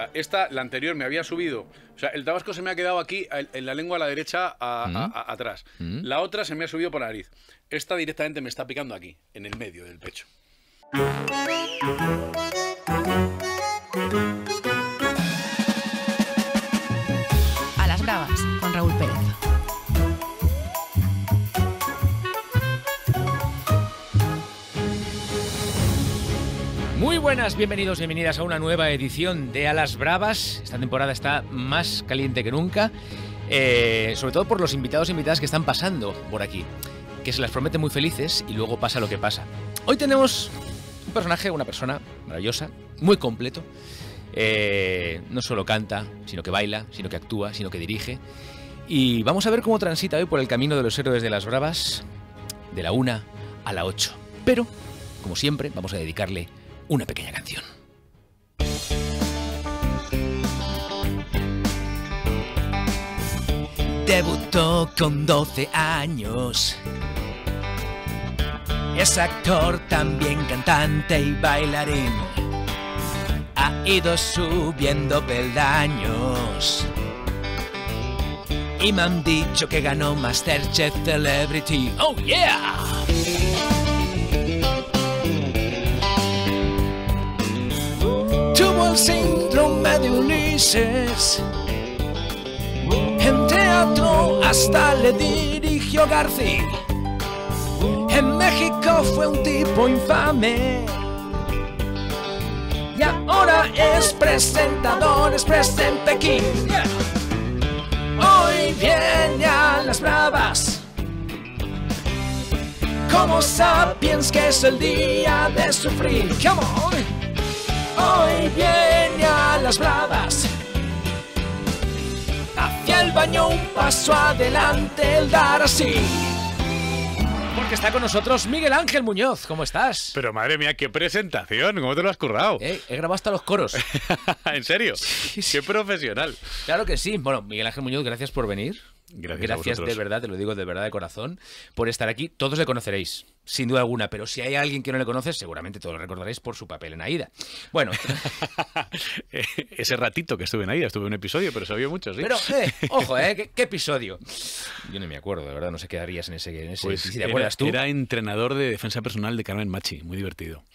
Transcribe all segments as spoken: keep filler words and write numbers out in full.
esta, la anterior, me había subido. O sea, el tabasco se me ha quedado aquí, en la lengua a la derecha, a, ¿Mm? a, a, atrás. ¿Mm? La otra se me ha subido por la nariz. Esta directamente me está picando aquí, en el medio del pecho. A las bravas, con Raúl Pérez. Muy buenas, bienvenidos, bienvenidas a una nueva edición de A las Bravas. Esta temporada está más caliente que nunca, eh, sobre todo por los invitados e invitadas que están pasando por aquí, que se las promete muy felices y luego pasa lo que pasa. Hoy tenemos un personaje, una persona maravillosa, muy completo. Eh, no solo canta, sino que baila, sino que actúa, sino que dirige. Y vamos a ver cómo transita hoy por el camino de los héroes de las bravas, de la una a la ocho. Pero, como siempre, vamos a dedicarle una pequeña canción. Debutó con doce años. Es actor, también cantante y bailarín. Ha ido subiendo peldaños. Y me han dicho que ganó MasterChef Celebrity. ¡Oh, yeah! Tuvo el síndrome de Ulises. En teatro hasta le dirigió García. En México fue un tipo infame. Y ahora es presentador, es presente en Pekín. Yeah. Hoy viene a las bravas, como Sapiens, que es el día de sufrir. Come on. Hoy viene a las bravas, hacia el baño un paso adelante, el dar así. Porque está con nosotros Miguel Ángel Muñoz. ¿Cómo estás? Pero madre mía, qué presentación. ¿Cómo te lo has currado? Eh, he grabado hasta los coros. ¿En serio? Sí, sí. Qué profesional. Claro que sí. Bueno, Miguel Ángel Muñoz, gracias por venir. Gracias, gracias de verdad, te lo digo de verdad de corazón, por estar aquí. Todos le conoceréis, sin duda alguna, pero si hay alguien que no le conoce, seguramente todos lo recordaréis por su papel en Aída. Bueno. Ese ratito que estuve en Aída, estuve en un episodio, pero se vio mucho, sí. Pero, eh, ojo, eh, ¿qué, ¿qué episodio? Yo no me acuerdo, de verdad, no sé qué harías en ese, en ese pues si te acuerdas tú. Era entrenador de defensa personal de Carmen Machi, muy divertido.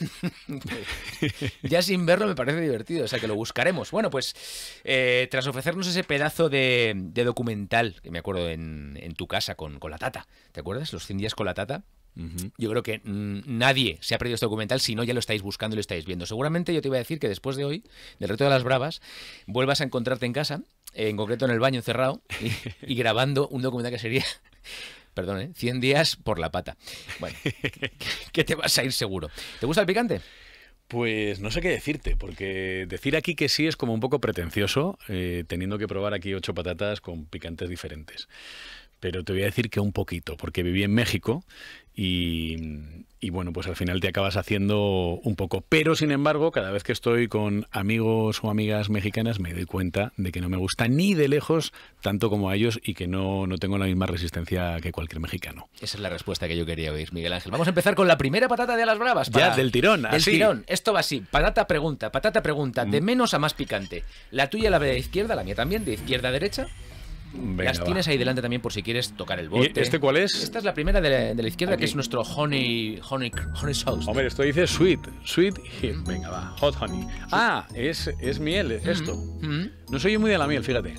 Ya sin verlo me parece divertido, o sea que lo buscaremos. Bueno, pues eh, tras ofrecernos ese pedazo de, de documental, que me acuerdo en, en tu casa con, con la Tata, ¿te acuerdas? Los cien días con la Tata. Uh-huh. Yo creo que mmm, nadie se ha perdido este documental, si no ya lo estáis buscando y lo estáis viendo. Seguramente yo te iba a decir que después de hoy, del reto de las bravas, vuelvas a encontrarte en casa, en concreto en el baño encerrado, y, y grabando un documental que sería... Perdón, ¿eh? cien días por la pata. Bueno, que te vas a ir seguro. ¿Te gusta el picante? Pues no sé qué decirte, porque decir aquí que sí es como un poco pretencioso, eh, teniendo que probar aquí ocho patatas con picantes diferentes. Pero te voy a decir que un poquito, porque viví en México y, y bueno, pues al final te acabas haciendo un poco. Pero sin embargo, cada vez que estoy con amigos o amigas mexicanas me doy cuenta de que no me gusta ni de lejos tanto como a ellos y que no, no tengo la misma resistencia que cualquier mexicano. Esa es la respuesta que yo quería oír, Miguel Ángel. Vamos a empezar con la primera patata de A las bravas. Para... Ya, del tirón, del así. tirón. Esto va así. Patata pregunta, patata pregunta, de menos a más picante. La tuya, la de izquierda, la mía también, de izquierda a derecha. Venga, las tienes va. ahí delante también por si quieres tocar el bote. ¿Y este cuál es? Esta es la primera de la, de la izquierda, Aquí. que es nuestro honey, honey, honey sauce. Hombre, esto dice sweet, sweet hit. Venga, va, hot honey. Ah, es, es miel, es esto. Mm-hmm. No soy yo muy de la miel, fíjate.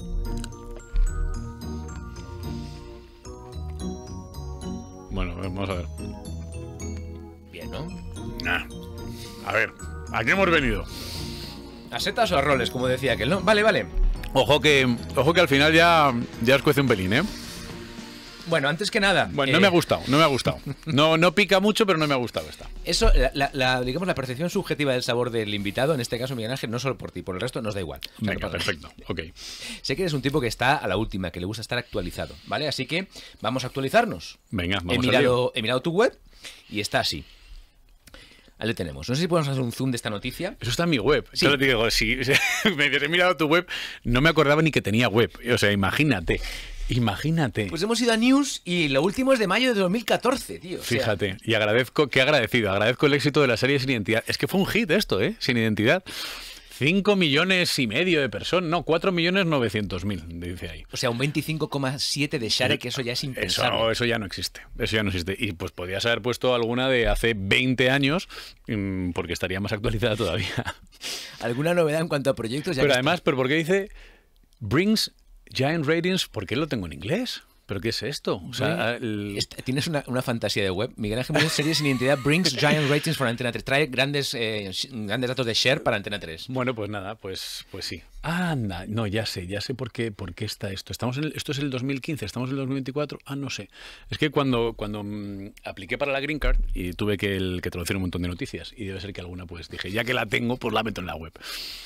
Bueno, vamos a ver. Bien, ¿no? Nah. A ver, ¿a qué hemos venido? ¿A setas o a roles, como decía aquel, no? Vale, vale. Ojo que, ojo que al final ya, ya os cuece un pelín, ¿eh? Bueno, antes que nada... Bueno, eh, no me ha gustado, no me ha gustado. No, no pica mucho, pero no me ha gustado esta. Eso, la, la, la, digamos, la percepción subjetiva del sabor del invitado, en este caso Miguel Ángel, no solo por ti, por el resto nos da igual. O sea, Venga, no pasa nada. perfecto, ok. Sé que eres un tipo que está a la última, que le gusta estar actualizado, ¿vale? Así que vamos a actualizarnos. Venga, vamos he a mirado, he mirado tu web y está así. Ahí le tenemos. No sé si podemos hacer un zoom de esta noticia. Eso está en mi web. Sí. Yo te digo, si me he mirado tu web, no me acordaba ni que tenía web. O sea, imagínate. Imagínate. Pues hemos ido a News y lo último es de mayo de dos mil catorce, tío. O sea, Fíjate, y agradezco, qué agradecido, agradezco el éxito de la serie Sin Identidad. Es que fue un hit esto, ¿eh? Sin Identidad. cinco millones y medio de personas, no, cuatro millones novecientos mil, dice ahí. O sea, un veinticinco coma siete de share, que eso ya es impensable. Eso, eso ya no existe, eso ya no existe. Y pues podías haber puesto alguna de hace veinte años, porque estaría más actualizada todavía. ¿Alguna novedad en cuanto a proyectos? Ya pero que además, está... ¿pero por qué dice brings giant ratings? ¿Por qué lo tengo en inglés? ¿Pero qué es esto? O sea, el... Tienes una, una fantasía de web. Miguel Ángel Muñoz, series sin identidad, brings giant ratings for Antena tres. Trae grandes, eh, grandes datos de share para Antena tres. Bueno, pues nada, pues, pues sí. Anda, no, ya sé, ya sé por qué, por qué está esto. Estamos en el, esto es el dos mil quince, estamos en el dos mil veinticuatro. Ah, no sé. Es que cuando, cuando mmm, apliqué para la Green Card y tuve que, el, que traducir un montón de noticias, y debe ser que alguna, pues dije, ya que la tengo, pues la meto en la web.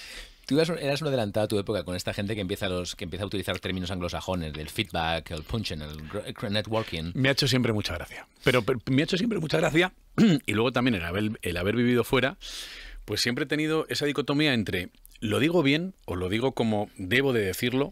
Tú eras un adelantado a tu época con esta gente que empieza, los, que empieza a utilizar términos anglosajones, del feedback, el punching, el networking. Me ha hecho siempre mucha gracia. Pero, pero me ha hecho siempre mucha gracia, y luego también el haber, el haber vivido fuera, pues siempre he tenido esa dicotomía entre lo digo bien o lo digo como debo de decirlo,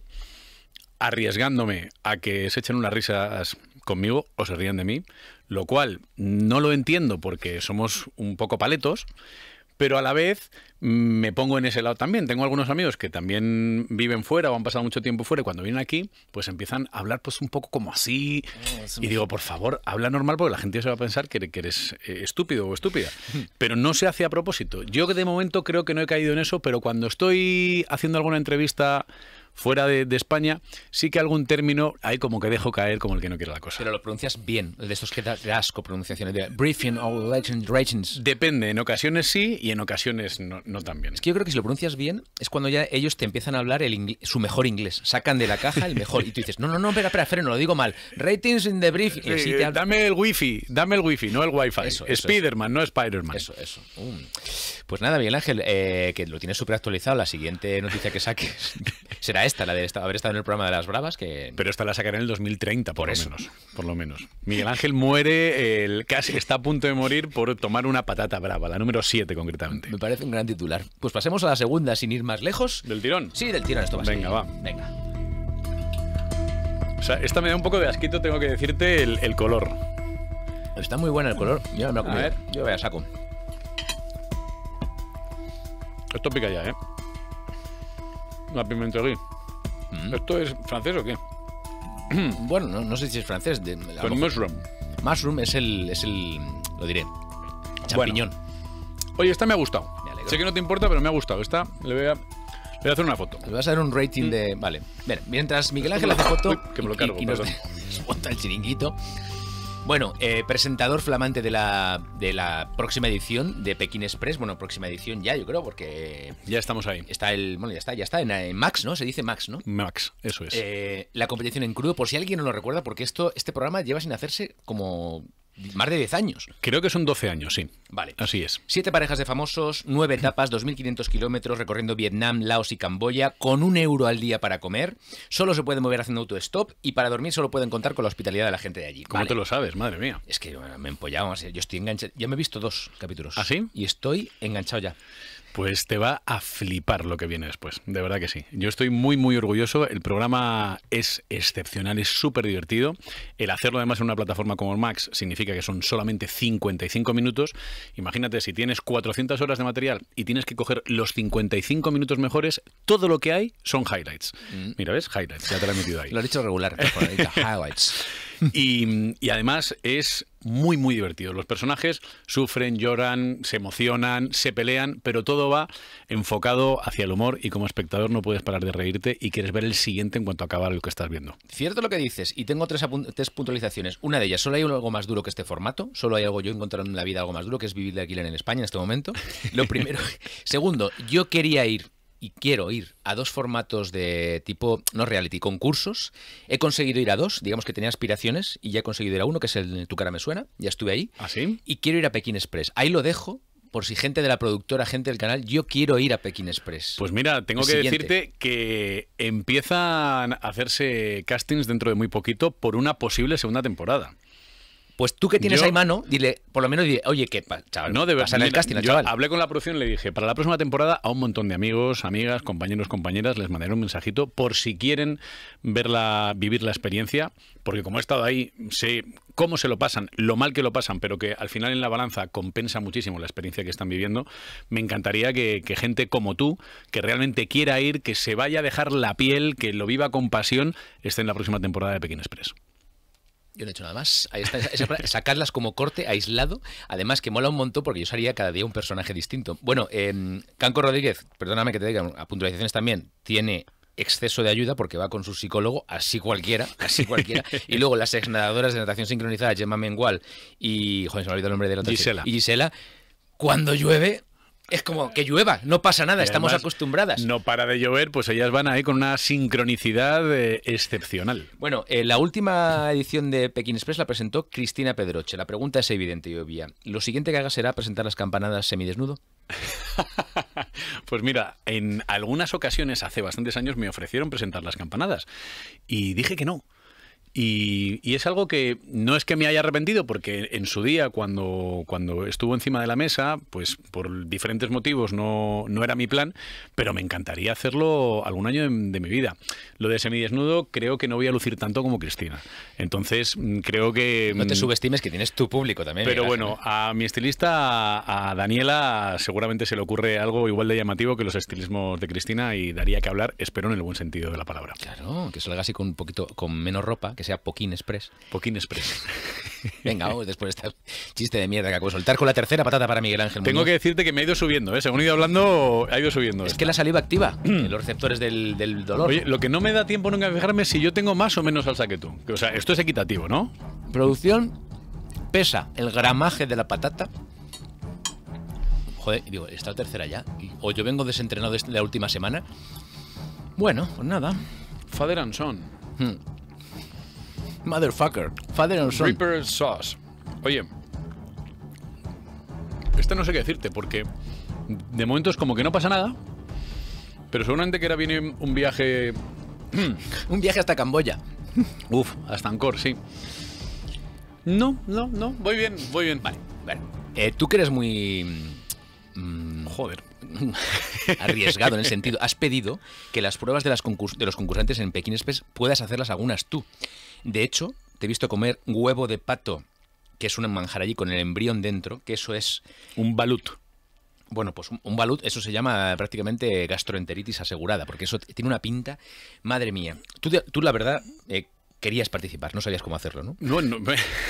arriesgándome a que se echen unas risas conmigo o se rían de mí, lo cual no lo entiendo porque somos un poco paletos, pero a la vez me pongo en ese lado también. Tengo algunos amigos que también viven fuera o han pasado mucho tiempo fuera y cuando vienen aquí, pues empiezan a hablar pues un poco como así. Oh, y digo, por favor, habla normal porque la gente se va a pensar que, que eres eh, estúpido o estúpida. Pero no se hace a propósito. Yo de momento creo que no he caído en eso, pero cuando estoy haciendo alguna entrevista fuera de, de España, sí que algún término hay como que dejo caer como el que no quiere la cosa. Pero lo pronuncias bien, de estos que da asco pronunciaciones, de briefing o legend ratings. Depende, en ocasiones sí y en ocasiones no, no tan bien. Es que yo creo que si lo pronuncias bien es cuando ya ellos te empiezan a hablar el su mejor inglés, sacan de la caja el mejor y tú dices, no, no, no, espera, espera, freno, lo digo mal. Ratings in the briefing. Sí, sí, te dame el wifi, dame el wifi, no el wifi. Eso, eso, Spiderman, eso. no Spiderman. Eso, eso. Um. Pues nada, Miguel Ángel, eh, que lo tienes súper actualizado, la siguiente noticia que saques será esta, la de esta, haber estado en el programa de las Bravas. Que... Pero esta la sacaré en el dos mil treinta, por, por lo eso. menos. Por lo menos. Miguel Ángel muere, el, casi está a punto de morir por tomar una patata brava, la número siete concretamente. Me parece un gran titular. Pues pasemos a la segunda sin ir más lejos. ¿Del tirón? Sí, del tirón, esto va a ser. Venga, va. Venga. O sea, esta me da un poco de asquito, tengo que decirte, el, el color. Está muy buena el color. Yo me lo A ver. Yo voy a saco. Esto pica ya, ¿eh? La pimentería. Mm. ¿Esto es francés o qué? Bueno, no, no sé si es francés. De, Con mushroom. Mushroom es el, es el, lo diré, champiñón. Bueno. Oye, esta me ha gustado. Me sé que no te importa, pero me ha gustado. Esta le voy a, le voy a hacer una foto. Le vas a dar un rating mm. de... Vale. Bien, mientras Miguel Ángel hace foto... Uy, que me lo cargo, y, y nos desmonta el chiringuito. Bueno, eh, presentador flamante de la, de la próxima edición de Pekín Express. Bueno, próxima edición ya, yo creo, porque... Ya estamos ahí. Está el... Bueno, ya está, ya está en, en Max, ¿no? Se dice Max, ¿no? Max, eso es. Eh, la competición en crudo, por si alguien no lo recuerda, porque esto este programa lleva sin hacerse como... más de diez años. Creo que son doce años, sí. Vale. Así es. Siete parejas de famosos, nueve etapas, dos mil quinientos kilómetros recorriendo Vietnam, Laos y Camboya, con un euro al día para comer. Solo se puede mover haciendo autostop y para dormir solo pueden contar con la hospitalidad de la gente de allí. ¿Cómo vale. te lo sabes? Madre mía. Es que bueno, me he empollado. Yo estoy enganchado. Ya me he visto dos capítulos. ¿Ah, sí? Y estoy enganchado ya. Pues te va a flipar lo que viene después, de verdad que sí. Yo estoy muy, muy orgulloso. El programa es excepcional, es súper divertido. El hacerlo además en una plataforma como Max significa que son solamente cincuenta y cinco minutos. Imagínate, si tienes cuatrocientas horas de material y tienes que coger los cincuenta y cinco minutos mejores, todo lo que hay son highlights. Mm. Mira, ¿ves? Highlights, ya te lo he metido ahí. Lo he dicho regular, highlights. Y, y además es muy, muy divertido. Los personajes sufren, lloran, se emocionan, se pelean, pero todo va enfocado hacia el humor y como espectador no puedes parar de reírte y quieres ver el siguiente en cuanto acaba lo que estás viendo. Cierto lo que dices, y tengo tres, tres puntualizaciones. Una de ellas, solo hay algo más duro que este formato, solo hay algo, yo he encontrado en la vida algo más duro, que es vivir de alquiler en España en este momento. Lo primero. Segundo, yo quería ir y quiero ir a dos formatos de tipo, no reality, concursos. He conseguido ir a dos, digamos que tenía aspiraciones y ya he conseguido ir a uno, que es el Tu cara me suena, ya estuve ahí. ¿Ah, sí? Y quiero ir a Pekín Express. Ahí lo dejo, por si gente de la productora, gente del canal, yo quiero ir a Pekín Express. Pues mira, tengo el que siguiente. decirte que empiezan a hacerse castings dentro de muy poquito por una posible segunda temporada. Pues tú que tienes Yo- ahí mano, dile, por lo menos dile, oye, que pa- chaval, No, de verdad. pásale el casting al Yo chaval. hablé con la producción y le dije, para la próxima temporada a un montón de amigos, amigas, compañeros, compañeras, les mandaré un mensajito por si quieren verla, vivir la experiencia, porque como he estado ahí, sé cómo se lo pasan, lo mal que lo pasan, pero que al final en la balanza compensa muchísimo la experiencia que están viviendo. Me encantaría que, que gente como tú, que realmente quiera ir, que se vaya a dejar la piel, que lo viva con pasión, esté en la próxima temporada de Pekín Express. Yo no he hecho nada más. Ahí está, esa- esa- sacarlas como corte, aislado. Además, que mola un montón porque yo sería cada día un personaje distinto. Bueno, eh, Canco Rodríguez, perdóname que te diga, a puntualizaciones también, tiene exceso de ayuda porque va con su psicólogo, así cualquiera, así cualquiera. Y luego las exnadadoras de natación sincronizada, Gemma Mengual y, joder, se me ha olvidado el nombre de la otra chica. Gisela. Y Gisela, cuando llueve, es como que llueva, no pasa nada, Y estamos además, acostumbradas. No para de llover, pues ellas van ahí con una sincronicidad eh, excepcional. Bueno, eh, la última edición de Pekín Express la presentó Cristina Pedroche. La pregunta es evidente y obvia. ¿Lo siguiente que haga será presentar las campanadas semidesnudo? Pues mira, en algunas ocasiones, hace bastantes años, me ofrecieron presentar las campanadas y dije que no. Y, y es algo que no es que me haya arrepentido, porque en su día, cuando, cuando estuvo encima de la mesa, pues por diferentes motivos no, no era mi plan, pero me encantaría hacerlo algún año de, de mi vida. Lo de semidesnudo creo que no voy a lucir tanto como Cristina. Entonces, mm, creo que... No te mm, subestimes que tienes tu público también. Pero Miguel bueno, Ángel. a mi estilista, a, a Daniela, seguramente se le ocurre algo igual de llamativo que los estilismos de Cristina y daría que hablar, espero en el buen sentido de la palabra. Claro, que salga así con un poquito, con menos ropa, que sea Pekín Express. Pekín Express. Venga, vamos, después de este chiste de mierda que acabo de soltar con la tercera patata para Miguel Ángel Tengo Muñoz. que decirte que me ha ido subiendo, ¿eh? Según he ido hablando, ha ido subiendo. Es esta. que la saliva activa eh, los receptores del, del dolor. Oye, lo que no me da tiempo nunca a fijarme es si yo tengo más o menos salsa que tú. O sea, esto es equitativo, ¿no? Producción pesa el gramaje de la patata. Joder, digo, ¿está la tercera ya? Y- O yo vengo desentrenado de la última semana. Bueno, pues nada. Father and Son. Hmm. Motherfucker. Father and son. Reaper Sauce. Oye, esta no sé qué decirte, porque de momento es como que no pasa nada, pero seguramente que ahora viene un viaje... Un viaje hasta Camboya. Uf, hasta Angkor, sí. No, no, no, voy bien, voy bien. Vale, vale. Eh, tú que eres muy... mm, Joder. arriesgado en el sentido. Has pedido que las pruebas de, las concurs- de los concursantes en Pekín Express puedas hacerlas algunas tú. De hecho, te he visto comer huevo de pato, que es un manjar allí con el embrión dentro, que eso es... Un balut. Bueno, pues un, un balut, eso se llama prácticamente gastroenteritis asegurada, porque eso t- tiene una pinta, madre mía. Tú, de- tú la verdad, eh, querías participar, no sabías cómo hacerlo, ¿no? No, no,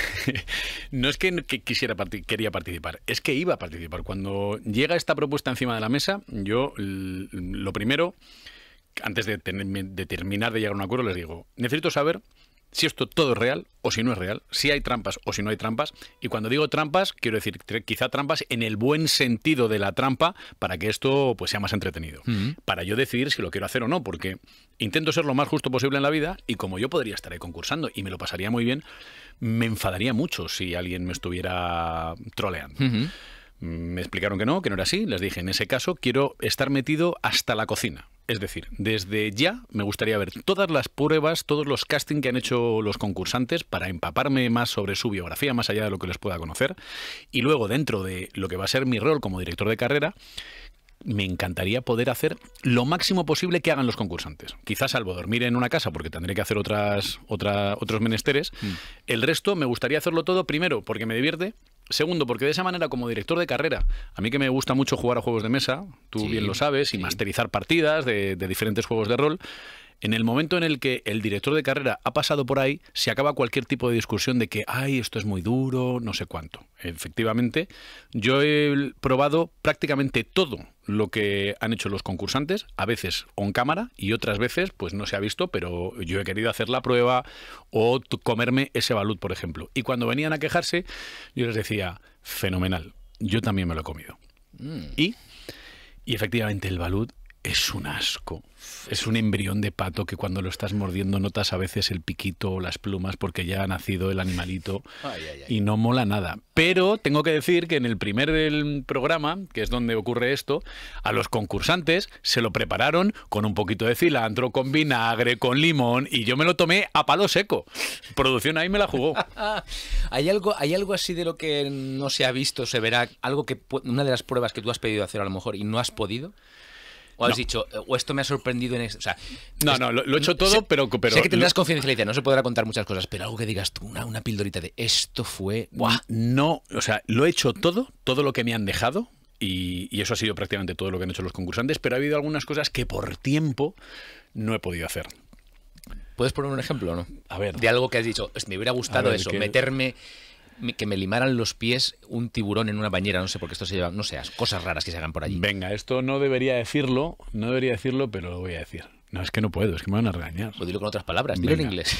no es que, que quisiera parti- quería participar, es que iba a participar. Cuando llega esta propuesta encima de la mesa, yo l- lo primero, antes de, tener- de terminar de llegar a un acuerdo, les digo, necesito saber si esto todo es real o si no es real, si hay trampas o si no hay trampas. Y cuando digo trampas, quiero decir tre- quizá trampas en el buen sentido de la trampa para que esto pues sea más entretenido. Ujú. Para yo decidir si lo quiero hacer o no, porque intento ser lo más justo posible en la vida y como yo podría estar ahí concursando y me lo pasaría muy bien, me enfadaría mucho si alguien me estuviera troleando. Ujú. Me explicaron que no, que no era así. Les dije, en ese caso quiero estar metido hasta la cocina. Es decir, desde ya me gustaría ver todas las pruebas, todos los castings que han hecho los concursantes para empaparme más sobre su biografía, más allá de lo que les pueda conocer. Y luego, dentro de lo que va a ser mi rol como director de carrera, me encantaría poder hacer lo máximo posible que hagan los concursantes. Quizás salvo dormir en una casa porque tendré que hacer otras, otra, otros menesteres. Mm. El resto me gustaría hacerlo todo, primero, porque me divierte. Segundo, porque de esa manera, como director de carrera, a mí que me gusta mucho jugar a juegos de mesa, tú Sí, bien lo sabes, y sí. masterizar partidas de, de diferentes juegos de rol, en el momento en el que el director de carrera ha pasado por ahí, se acaba cualquier tipo de discusión de que, ay, esto es muy duro, no sé cuánto. Efectivamente, yo he probado prácticamente todo lo que han hecho los concursantes, a veces on cámara y otras veces pues no se ha visto, pero yo he querido hacer la prueba o t- comerme ese balut, por ejemplo. Y cuando venían a quejarse, yo les decía, fenomenal, yo también me lo he comido. Mm. Y, y efectivamente el balut es un asco. Es un embrión de pato que cuando lo estás mordiendo notas a veces el piquito o las plumas porque ya ha nacido el animalito Ay, ay, ay. y no mola nada. Pero tengo que decir que en el primer del programa, que es donde ocurre esto, a los concursantes se lo prepararon con un poquito de cilantro, con vinagre, con limón y yo me lo tomé a palo seco. Producción ahí me la jugó. ¿Hay algo, ¿Hay algo así de lo que no se ha visto, se verá? Algo que pu- una de las pruebas que tú has pedido hacer a lo mejor y no has podido. O has No. dicho, o esto me ha sorprendido en esto. O sea, No, es- no, lo, lo he hecho todo, sé, pero, pero sé que tendrás lo- confidencialidad, no se podrá contar muchas cosas, pero algo que digas tú, una, una pildorita de esto fue. ¡Buah! no, o sea, lo he hecho todo, todo lo que me han dejado. Y, y eso ha sido prácticamente todo lo que han hecho los concursantes, pero ha habido algunas cosas que por tiempo no he podido hacer. ¿Puedes poner un ejemplo o no? A ver. De algo que has dicho, "Pues me hubiera gustado A ver, eso, ¿qué? meterme, me- que me limaran los pies un tiburón en una bañera, no sé, porque esto se lleva, no sé, cosas raras que se hagan por allí. Venga, esto no debería decirlo, no debería decirlo, pero lo voy a decir. No, es que no puedo, es que me van a regañar. O dilo con otras palabras, dilo en Venga. inglés.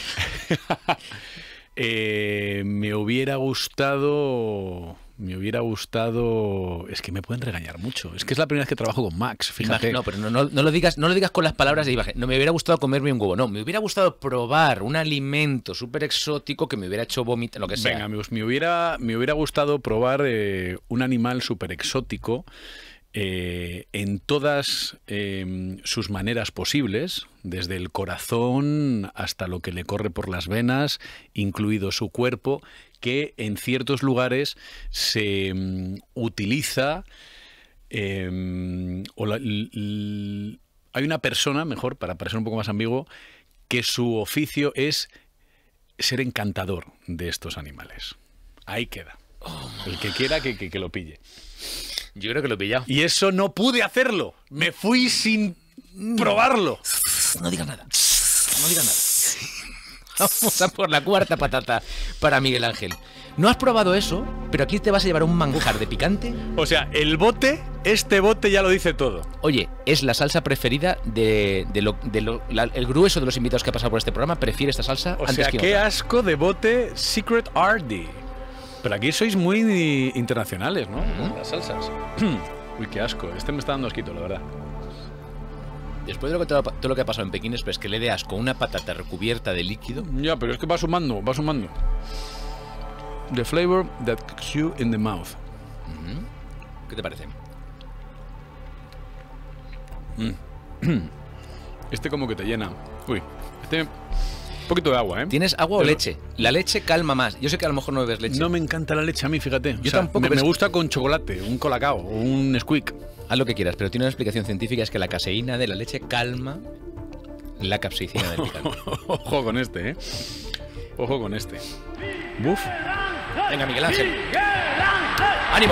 Eh, me hubiera gustado... Me hubiera gustado... Es que me pueden regañar mucho. Es que es la primera vez que trabajo con Max, fíjate. Imag- No, pero no, no, no lo digas, no lo digas con las palabras de imagen. No me hubiera gustado comerme un huevo, no, me hubiera gustado probar un alimento súper exótico que me hubiera hecho vomitar, lo que sea. Venga, me, me hubiera, me hubiera gustado probar eh, un animal súper exótico eh, en todas eh, sus maneras posibles, desde el corazón hasta lo que le corre por las venas, incluido su cuerpo, que en ciertos lugares se mm, utiliza eh, o la- l- l- hay una persona, mejor, para parecer un poco más ambiguo, que su oficio es ser encantador de estos animales. Ahí queda. El que quiera que, que, que lo pille. Yo creo que lo he pillado. Y eso no pude hacerlo. Me fui sin probarlo. No digas nada. No digas nada. Vamos a por la cuarta patata para Miguel Ángel. No has probado eso, pero aquí te vas a llevar un manjar de picante. O sea, el bote, este bote ya lo dice todo. Oye, es la salsa preferida de, de lo, de lo- la- el grueso de los invitados que ha pasado por este programa prefiere esta salsa O antes sea, que qué otra. asco de bote Secret Ardy. Pero aquí sois muy internacionales, ¿no? Con las salsas. Uy, qué asco. Este me está dando asquito, la verdad. Después de lo que todo, todo lo que ha pasado en Pekín Express, que le dé asco una patata recubierta de líquido. Ya, pero es que va sumando, va sumando. The flavor that cooks you in the mouth. ¿Qué te parece? Este como que te llena. Uy, este... Un poquito de agua, ¿eh? ¿Tienes agua o Pero- leche? La leche calma más. Yo sé que a lo mejor no bebes leche. No me encanta la leche a mí, fíjate. O Yo sea, tampoco, Me, pero me es- gusta con chocolate, un colacao o un squeak. Haz lo que quieras, pero tiene una explicación científica, es que la caseína de la leche calma la capsaicina del picante. Ojo con este, ¿eh? Ojo con este. Buf. Venga, Miguel Ángel. ¡Ánimo!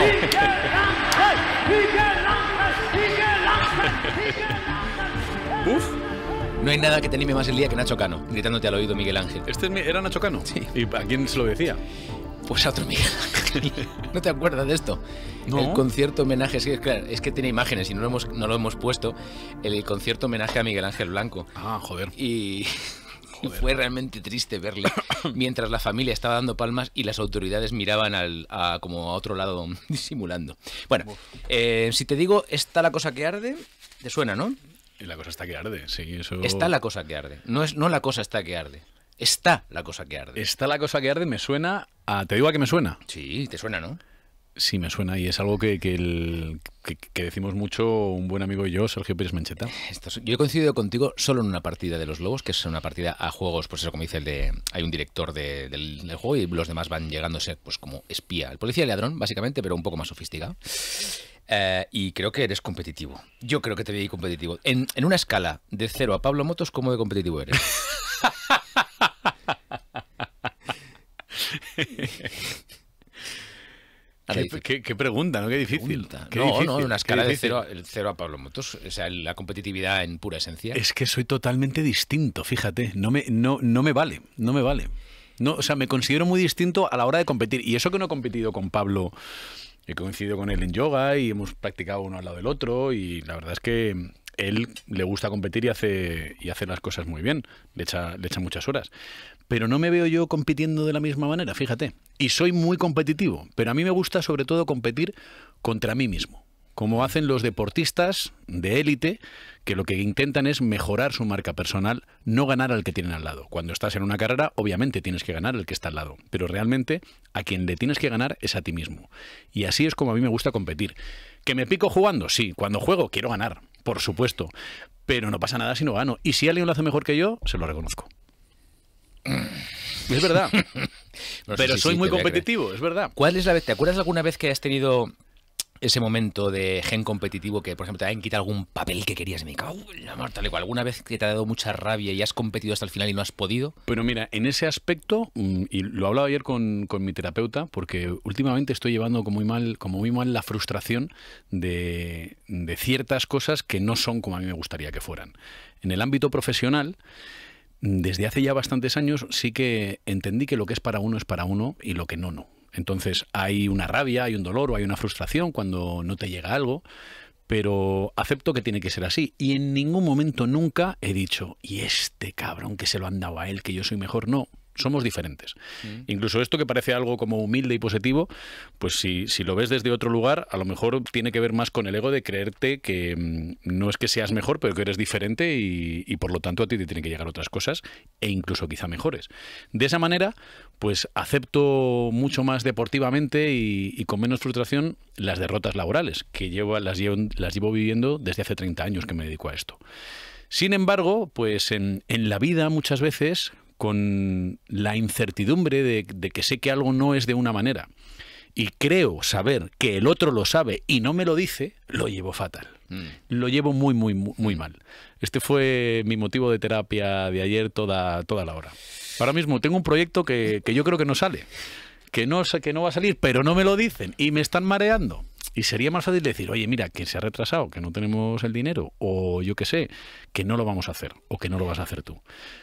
Uf. No hay nada que te anime más el día que Nacho Cano, gritándote al oído Miguel Ángel. Este es mi- era Nacho Cano. Sí. ¿Y a quién se lo decía? Pues a otro Miguel Ángel. ¿No te acuerdas de esto? No. El concierto homenaje, es que, claro, es que tiene imágenes y no lo hemos, no lo hemos puesto. El, concierto homenaje a Miguel Ángel Blanco. Ah, joder. Y, y fue realmente triste verle mientras la familia estaba dando palmas y las autoridades miraban al, a, como a otro lado disimulando. Bueno, eh, si te digo, está la cosa que arde, te suena, ¿no? Y la cosa está que arde, sí, eso... Está la cosa que arde. No es no la cosa está que arde. Está la cosa que arde. Está la cosa que arde, me suena a... ¿Te digo a qué me suena? Sí, te suena, ¿no? Sí, me suena y es algo que, que, el- que- que decimos mucho un buen amigo y yo, Sergio Pérez Mencheta. Esto es- yo he coincidido contigo solo en una partida de los Lobos, que es una partida a juegos, pues eso, como dice el de... Hay un director de- del, del juego y los demás van llegando a ser pues como espía. El policía y ladrón, básicamente, pero un poco más sofisticado. Eh, y creo que eres competitivo. Yo creo que te veis competitivo. En, en una escala de cero a Pablo Motos, ¿cómo de competitivo eres? Ahora ¿Qué, dice, qué- qué pregunta, ¿no? Qué difícil. pregunta. Qué No, difícil, no, en una qué escala de difícil. cero, el cero a Pablo Motos. O sea, la competitividad en pura esencia. Es que soy totalmente distinto, fíjate. No me, no, no me vale, no me vale. No, o sea, me considero muy distinto a la hora de competir. Y eso que no he competido con Pablo, he coincidido con él en yoga y hemos practicado uno al lado del otro. Y la verdad es que él le gusta competir y hace, y hace las cosas muy bien. Le echa, le echa muchas horas. Pero no me veo yo compitiendo de la misma manera, fíjate. Y soy muy competitivo, pero a mí me gusta sobre todo competir contra mí mismo. como hacen los deportistas de élite, que lo que intentan es mejorar su marca personal, no ganar al que tienen al lado. Cuando estás en una carrera, obviamente tienes que ganar al que está al lado, pero realmente a quien le tienes que ganar es a ti mismo. Y así es como a mí me gusta competir. ¿Que me pico jugando? Sí. Cuando juego, quiero ganar, por supuesto. Pero no pasa nada si no gano. Y si alguien lo hace mejor que yo, se lo reconozco. Es verdad. No sé, pero sí, soy sí, muy te voy a competitivo, es verdad. ¿Cuál es la vez? ¿Te acuerdas alguna vez que has tenido ese momento de gen competitivo que, por ejemplo, te hayan quitado algún papel que querías? Me cago en la mar, tal y cual. ¿Alguna vez que te ha dado mucha rabia y has competido hasta el final y no has podido? Pero mira, en ese aspecto, y lo hablaba ayer con, con mi terapeuta, porque últimamente estoy llevando como muy mal, como muy mal la frustración de, de ciertas cosas que no son como a mí me gustaría que fueran. En el ámbito profesional, desde hace ya bastantes años sí que entendí que lo que es para uno es para uno y lo que no, no. Entonces hay una rabia, hay un dolor o hay una frustración cuando no te llega algo, pero acepto que tiene que ser así. Y en ningún momento nunca he dicho, y este cabrón que se lo han dado a él, que yo soy mejor. No, somos diferentes. Mm. Incluso esto que parece algo como humilde y positivo, pues si, si lo ves desde otro lugar, a lo mejor tiene que ver más con el ego de creerte que mmm, no es que seas mejor, pero que eres diferente y, y por lo tanto a ti te tienen que llegar otras cosas e incluso quizá mejores. De esa manera, pues acepto mucho más deportivamente y, y con menos frustración las derrotas laborales, que llevo, las, llevo, las llevo viviendo desde hace treinta años que me dedico a esto. Sin embargo, pues en, en la vida muchas veces, con la incertidumbre de, de que sé que algo no es de una manera y creo saber que el otro lo sabe y no me lo dice, lo llevo fatal. Mm. Lo llevo muy, muy, muy, muy mal. Este fue mi motivo de terapia de ayer toda, toda la hora. Ahora mismo tengo un proyecto que, que yo creo que no sale, que no, que no va a salir, pero no me lo dicen y me están mareando. Y sería más fácil decir, oye, mira, que se ha retrasado, que no tenemos el dinero, o yo qué sé, que no lo vamos a hacer, o que no lo vas a hacer tú.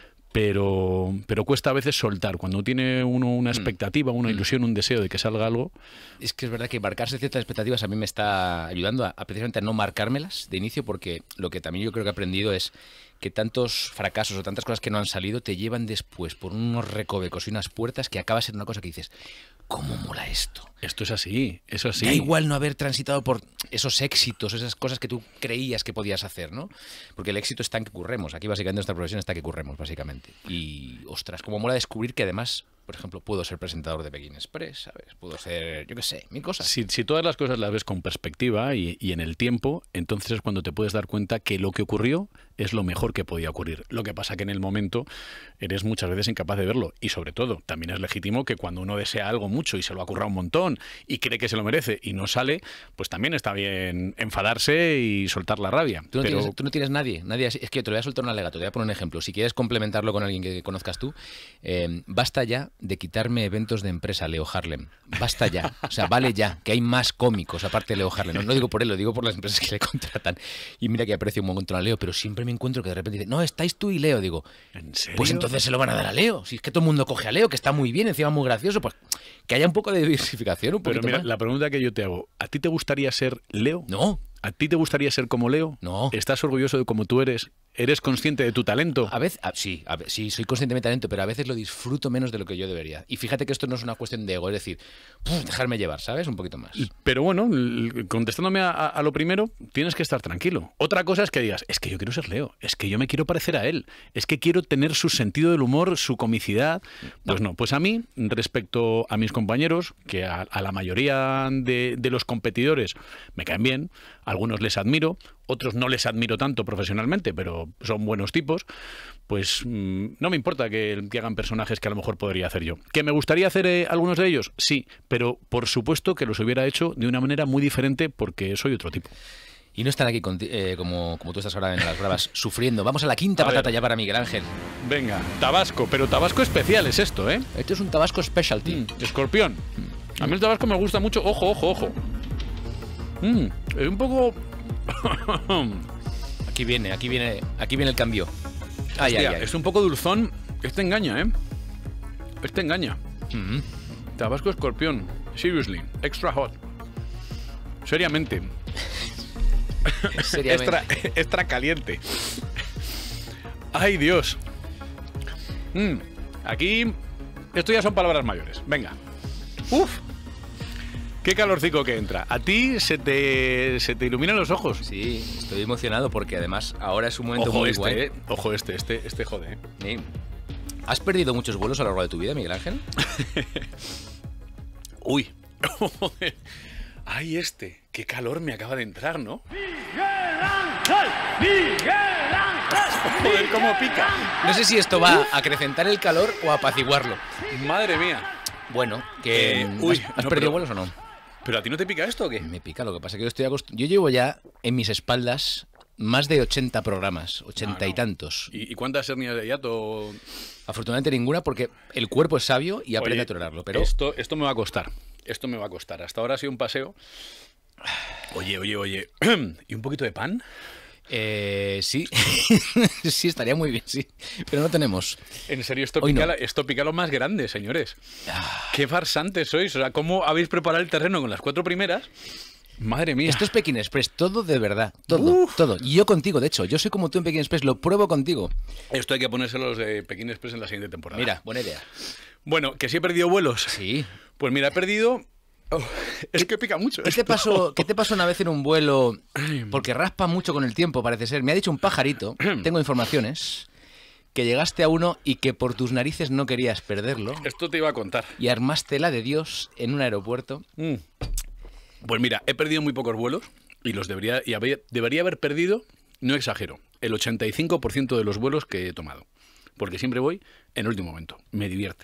Pero, pero cuesta a veces soltar. Cuando tiene uno una expectativa, una ilusión, un deseo de que salga algo. Es que es verdad que marcarse ciertas expectativas a mí me está ayudando a, a precisamente a no marcármelas de inicio, porque lo que también yo creo que he aprendido es que tantos fracasos o tantas cosas que no han salido te llevan después por unos recovecos y unas puertas que acaba siendo una cosa que dices, ¿cómo mola esto? Esto es así, eso es así. Da igual no haber transitado por esos éxitos, esas cosas que tú creías que podías hacer, ¿no? Porque el éxito está en que curremos. Aquí básicamente nuestra profesión está en que curremos, básicamente. Y, ostras, cómo mola descubrir que además, por ejemplo, puedo ser presentador de Pekín Express, ¿sabes? Puedo ser, yo qué sé, mil cosas. Si, si todas las cosas las ves con perspectiva y, y en el tiempo, entonces es cuando te puedes dar cuenta que lo que ocurrió es lo mejor que podía ocurrir. Lo que pasa que en el momento eres muchas veces incapaz de verlo. Y sobre todo, también es legítimo que cuando uno desea algo mucho y se lo ha currado un montón y cree que se lo merece y no sale, pues también está bien enfadarse y soltar la rabia. Tú no, Pero... tienes, tú no tienes nadie, nadie. Es que yo te lo voy a soltar un alegato, te voy a poner un ejemplo. Si quieres complementarlo con alguien que conozcas tú, eh, basta ya de quitarme eventos de empresa, Leo Harlem. Basta ya. O sea, vale ya, que hay más cómicos aparte de Leo Harlem. No, no digo por él, lo digo por las empresas que le contratan. Y mira que aprecio un montón a Leo, pero siempre me encuentro que de repente dice, no, estáis tú y Leo. Digo, ¿en serio? Pues entonces se lo van a dar a Leo. Si es que todo el mundo coge a Leo, que está muy bien, encima muy gracioso, pues que haya un poco de diversificación, un poquito Pero mira, más. La pregunta que yo te hago, ¿a ti te gustaría ser Leo? No. ¿A ti te gustaría ser como Leo? No. ¿Estás orgulloso de cómo tú eres? ¿Eres consciente de tu talento? A veces, a, sí, a, sí, soy consciente de mi talento, pero a veces lo disfruto menos de lo que yo debería. Y fíjate que esto no es una cuestión de ego, es decir, puf, dejarme llevar, ¿sabes? Un poquito más. Pero bueno, contestándome a, a, a lo primero, tienes que estar tranquilo. Otra cosa es que digas, es que yo quiero ser Leo, es que yo me quiero parecer a él, es que quiero tener su sentido del humor, su comicidad. Pues no, pues a mí, respecto a mis compañeros, que a, a la mayoría de, de los competidores me caen bien, algunos les admiro, otros no les admiro tanto profesionalmente, pero son buenos tipos, pues mmm, no me importa que, que hagan personajes que a lo mejor podría hacer yo. ¿Que me gustaría hacer eh, algunos de ellos? Sí, pero por supuesto que los hubiera hecho de una manera muy diferente porque soy otro tipo. Y no están aquí con, eh, como, como tú estás ahora en Las Bravas sufriendo. Vamos a la quinta a patata ver. Ya para Miguel Ángel. Venga, Tabasco, pero Tabasco especial es esto, ¿eh? Esto es un Tabasco specialty. Mm, escorpión. A mí el Tabasco me gusta mucho. Ojo, ojo, ojo. Mm, es un poco... Aquí viene, aquí viene, aquí viene el cambio. Ay, Hostia, ay, ay. Es un poco dulzón. Este engaña, ¿eh? Este engaña. Mm-hmm. Tabasco escorpión. Seriously. Extra hot. Seriamente. Seriamente. extra, extra caliente. Ay, Dios. Mm, aquí... Esto ya son palabras mayores. Venga. Uf. Qué calorcico que entra. A ti se te, se te iluminan los ojos. Sí, estoy emocionado porque además ahora es un momento Ojo muy este, guay. eh. Ojo este, este, este jode. eh. Sí. ¿Has perdido muchos vuelos a lo largo de tu vida, Miguel Ángel? Uy. Ay, este. Qué calor me acaba de entrar, ¿no? ¡Miguel Ángel! ¡Miguel Ángel! Joder, cómo pica. No sé si esto va a acrecentar el calor o a apaciguarlo. Madre mía. Bueno, que Eh, uy, ¿has, has no, perdido pero- vuelos o no? ¿Pero a ti no te pica esto o qué? Me pica, lo que pasa es que yo estoy acostumbrado. Yo llevo ya en mis espaldas más de ochenta programas, ochenta No, no. y tantos. ¿Y, y cuántas hernias de hiato? Afortunadamente ninguna porque el cuerpo es sabio y aprende Oye, a tolerarlo. Pero esto, esto me va a costar. Esto me va a costar. Hasta ahora ha sido un paseo. Oye, oye, oye. ¿Y un poquito de pan? eh, sí, sí estaría muy bien, sí. Pero no tenemos. En serio, esto Hoy pica, no. la- esto pica lo más grande, señores. Ah, Qué farsantes sois. O sea, ¿cómo habéis preparado el terreno con las cuatro primeras? Madre mía. Esto es Pekín Express, todo de verdad, todo, Uf. todo. Y yo contigo, de hecho, yo soy como tú en Pekín Express, lo pruebo contigo. Esto hay que ponérselo los de Pekín Express en la siguiente temporada. Mira, buena idea. Bueno, que si he perdido vuelos. Sí. Pues mira, he perdido... Oh, es que pica mucho. ¿Qué te, esto. pasó, ¿Qué te pasó una vez en un vuelo? Porque raspa mucho con el tiempo, parece ser. Me ha dicho un pajarito, tengo informaciones, que llegaste a uno y que por tus narices no querías perderlo Esto te iba a contar. y armaste la de Dios en un aeropuerto. Mm. Pues mira, he perdido muy pocos vuelos y los debería, y habría- debería haber perdido, no exagero, el ochenta y cinco por ciento de los vuelos que he tomado. Porque siempre voy en el último momento. Me divierte.